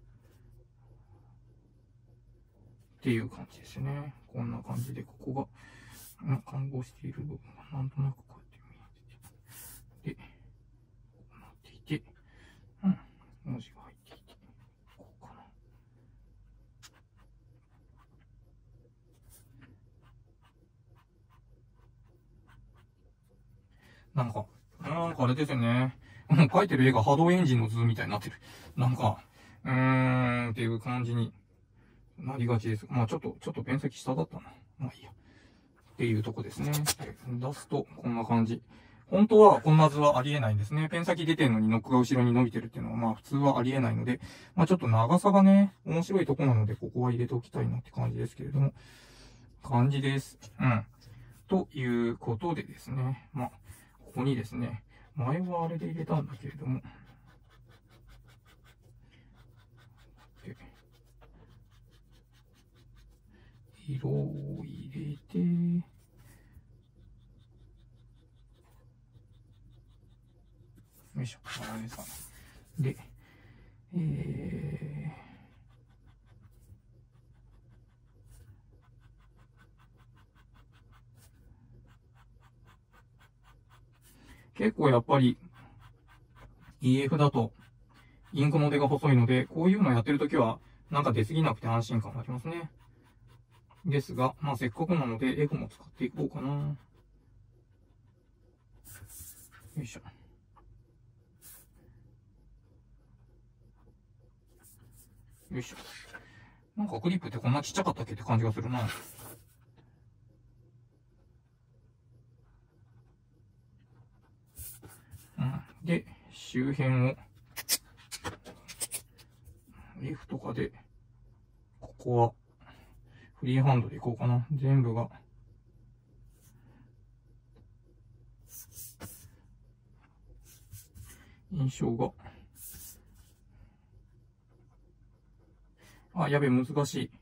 っていう感じですね。こんな感じで、ここが、看護している部分がなんとなくこうやって見えてて、で、こうなっていて、文字が入っていて、こうかな。なんかあれですよね。描いてる絵が波動エンジンの図みたいになってる。なんか、っていう感じになりがちです。まあちょっとペン先下だったな。まあいいや。っていうとこですね。出すと、こんな感じ。本当はこんな図はありえないんですね。ペン先出てるのにノックが後ろに伸びてるっていうのはまあ普通はありえないので、まあちょっと長さがね、面白いとこなので、ここは入れておきたいなって感じですけれども、感じです。ということでですね、まあ、ここにですね、前はあれで入れたんだけれども、色を入れて、よいしょ、あれですかね。で、結構やっぱり EF だとインクの出が細いので、こういうのやってるときはなんか出過ぎなくて安心感がありますね。ですが、まあせっかくなのでエゴも使っていこうかな。よいしょ。よいしょ。なんかクリップってこんなちっちゃかったっけって感じがするな。で、周辺を、F とかで、ここは、フリーハンドでいこうかな。全部が。印象が。やべ、難しい。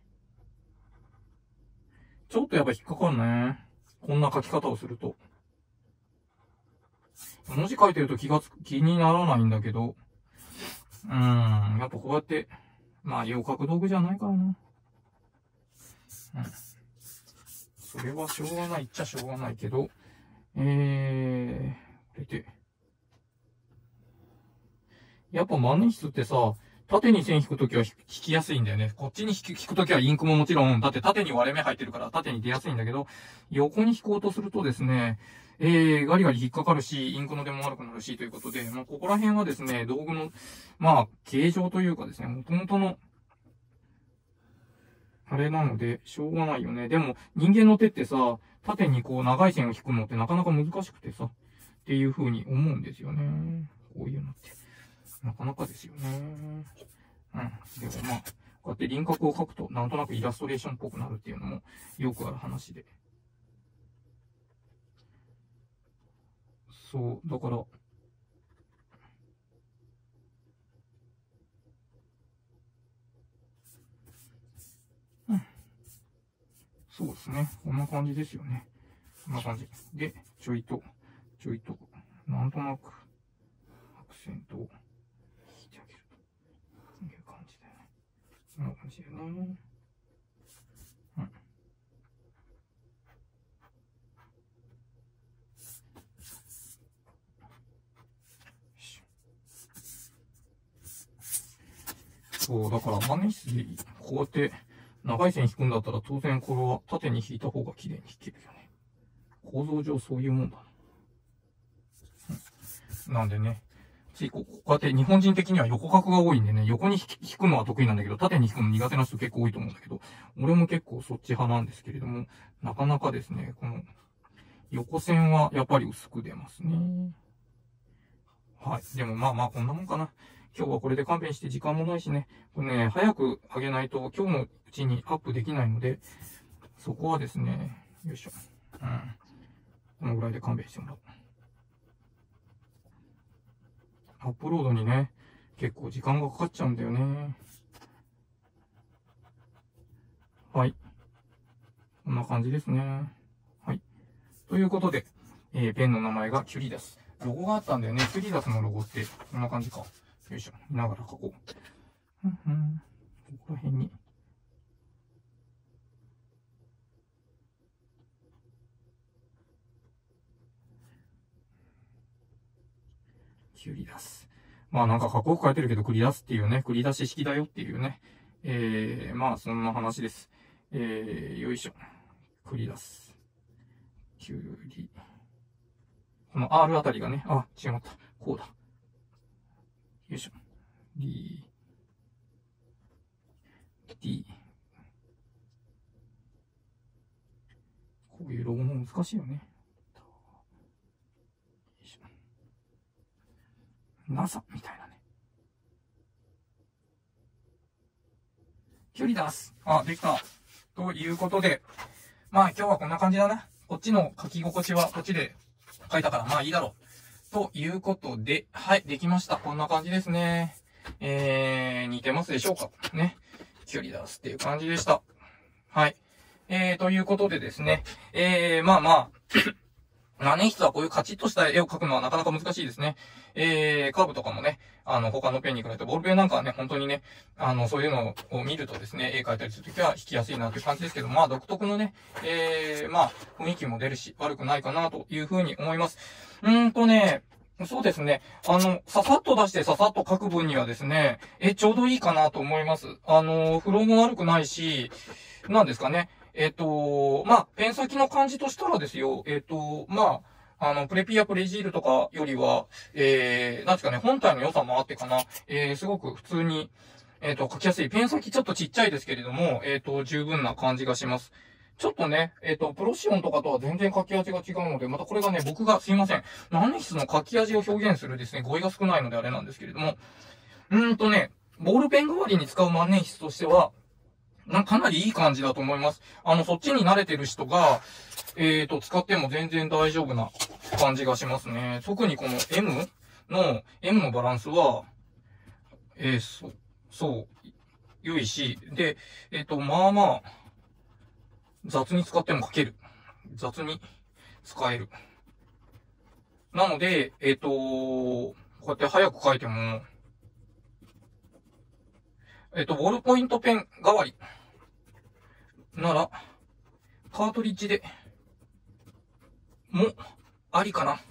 ちょっとやっぱ引っかかるね。こんな書き方をすると。文字書いてると気にならないんだけど、やっぱこうやって、まあ、絵を描く道具じゃないからな。それはしょうがないっちゃしょうがないけど、これで。やっぱ万年筆ってさ、縦に線引くときは引きやすいんだよね。こっちに引くときはインクももちろん、だって縦に割れ目入ってるから縦に出やすいんだけど、横に引こうとするとですね、ガリガリ引っかかるし、インクの出も悪くなるし、ということで、まあ、ここら辺はですね、道具の、まあ、形状というかですね、元々の、あれなので、しょうがないよね。でも、人間の手ってさ、縦にこう長い線を引くのってなかなか難しくてさ、っていう風に思うんですよね。こういうのって。なかなかですよね。でもまあ、こうやって輪郭を描くと、なんとなくイラストレーションっぽくなるっていうのも、よくある話で。そう、だから、そうですね。こんな感じですよね。こんな感じ。で、ちょいと、なんとなく、アクセントを引いてあげるという感じだよね。こんな感じだよね。そう、だから万年筆でこうやって長い線引くんだったら当然これは縦に引いた方が綺麗に引けるよね。構造上そういうもんだな。なんでね、こうやって日本人的には横角が多いんでね、横に引くのは得意なんだけど、縦に引くの苦手な人結構多いと思うんだけど、俺も結構そっち派なんですけれども、なかなかですね、この横線はやっぱり薄く出ますね。はい。でもまあまあこんなもんかな。 今日はこれで勘弁して時間もないしね。これね、早く上げないと今日のうちにアップできないので、そこはですね、よいしょ。このぐらいで勘弁してもらう。アップロードにね、結構時間がかかっちゃうんだよね。はい。こんな感じですね。はい。ということで、ペンの名前がキュリダス。ロゴがあったんだよね。キュリダスのロゴって、こんな感じか。よいしょ。見ながら書こう。ここら辺に。キュリダス。まあなんかかっこよく書いてるけど、繰り出すっていうね、繰り出し式だよっていうね。まあそんな話です。よいしょ。繰り出す。キュリ。この R あたりがね、あ、違った。こうだ。よいしょ。D。こういうロゴも難しいよね。NASA みたいなね。キュリダス。あ、できた。ということで、まあ今日はこんな感じだな。こっちの書き心地はこっちで書いたからまあいいだろう。ということで、はい、できました。こんな感じですね。似てますでしょうかね。キュリダスっていう感じでした。はい。ということでですね。まあまあ、万年筆はこういうカチッとした絵を描くのはなかなか難しいですね。カーブとかもね、他のペンに比べて、ボールペンなんかはね、本当にね、そういうのを見るとですね、絵描いたりするときは弾きやすいなという感じですけど、まあ、独特のね、まあ、雰囲気も出るし、悪くないかなというふうに思います。そうですね。ささっと出してささっと書く分にはですね、ちょうどいいかなと思います。フローも悪くないし、なんですかね。まあ、ペン先の感じとしたらですよ、まあ、プレピアプレジールとかよりは、なんですかね、本体の良さもあってかな、すごく普通に、書きやすい。ペン先ちょっとちっちゃいですけれども、十分な感じがします。ちょっとね、プロシオンとかとは全然書き味が違うので、またこれがね、僕がすいません。万年筆の書き味を表現するですね、語彙が少ないのであれなんですけれども、ボールペン代わりに使う万年筆としては、かなりいい感じだと思います。そっちに慣れてる人が、使っても全然大丈夫な感じがしますね。特にこの M のバランスは、そう、良いし、で、まあまあ、雑に使っても書ける。雑に使える。なので、こうやって早く書いても、ボールポイントペン代わりなら、カートリッジでもありかな。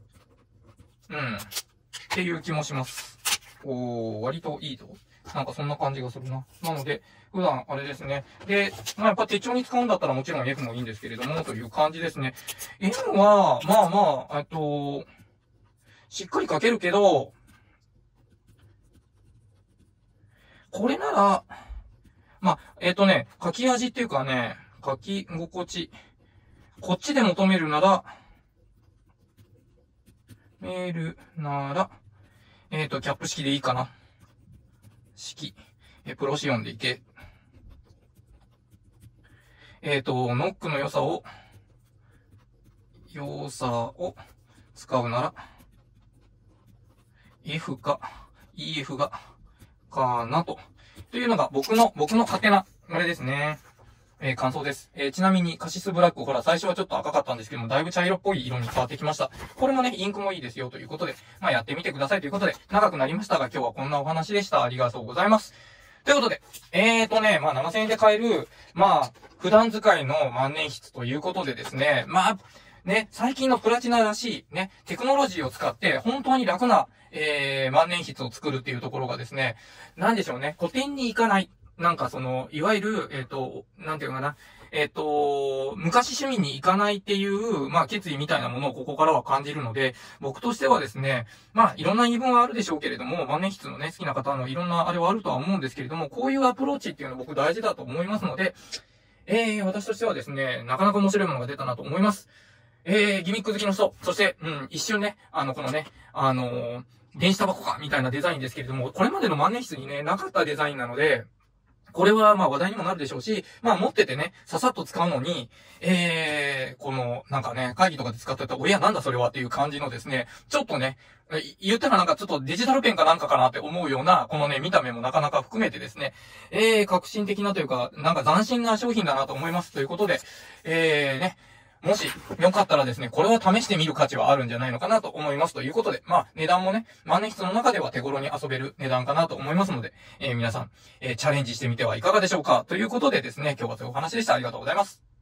っていう気もします。割といいぞ。なんかそんな感じがするな。なので、普段あれですね。で、まあやっぱ手帳に使うんだったらもちろん F もいいんですけれども、という感じですね。M は、まあまあ、しっかり書けるけど、これなら、まあ、書き味っていうかね、書き心地。こっちで求めるなら、キャップ式でいいかな。式。プロシオンでいけ。ノックの良さを使うなら、F か EF が、かなと。というのが僕の勝手な、あれですね。感想です。ちなみにカシスブラック、ほら、最初はちょっと赤かったんですけども、だいぶ茶色っぽい色に変わってきました。これもね、インクもいいですよということで、まあやってみてくださいということで、長くなりましたが、今日はこんなお話でした。ありがとうございます。ということで、まあ7000円で買える、まあ、普段使いの万年筆ということでですね、まあ、ね、最近のプラチナらしい、ね、テクノロジーを使って、本当に楽な、万年筆を作るっていうところがですね、なんでしょうね、古典に行かない。なんかいわゆる、なんていうのかな、昔趣味に行かないっていう、まあ、決意みたいなものをここからは感じるので、僕としてはですね、まあ、いろんな言い分はあるでしょうけれども、万年筆のね、好きな方のいろんなあれはあるとは思うんですけれども、こういうアプローチっていうの僕大事だと思いますので、私としてはですね、なかなか面白いものが出たなと思います。 ギミック好きの人、そして、一瞬ね、このね、電子タバコか、みたいなデザインですけれども、これまでの万年筆にね、なかったデザインなので、これはまあ話題にもなるでしょうし、まあ持っててね、ささっと使うのに、この、なんかね、会議とかで使ってた、おやなんだそれはっていう感じのですね、ちょっとね、言ったらなんかちょっとデジタルペンかなんかかなって思うような、このね、見た目もなかなか含めてですね、革新的なというか、なんか斬新な商品だなと思いますということで、ね、もし、よかったらですね、これは試してみる価値はあるんじゃないのかなと思いますということで、まあ、値段もね、万年筆の中では手頃に遊べる値段かなと思いますので、皆さん、チャレンジしてみてはいかがでしょうかということでですね、今日はそういうお話でした。ありがとうございます。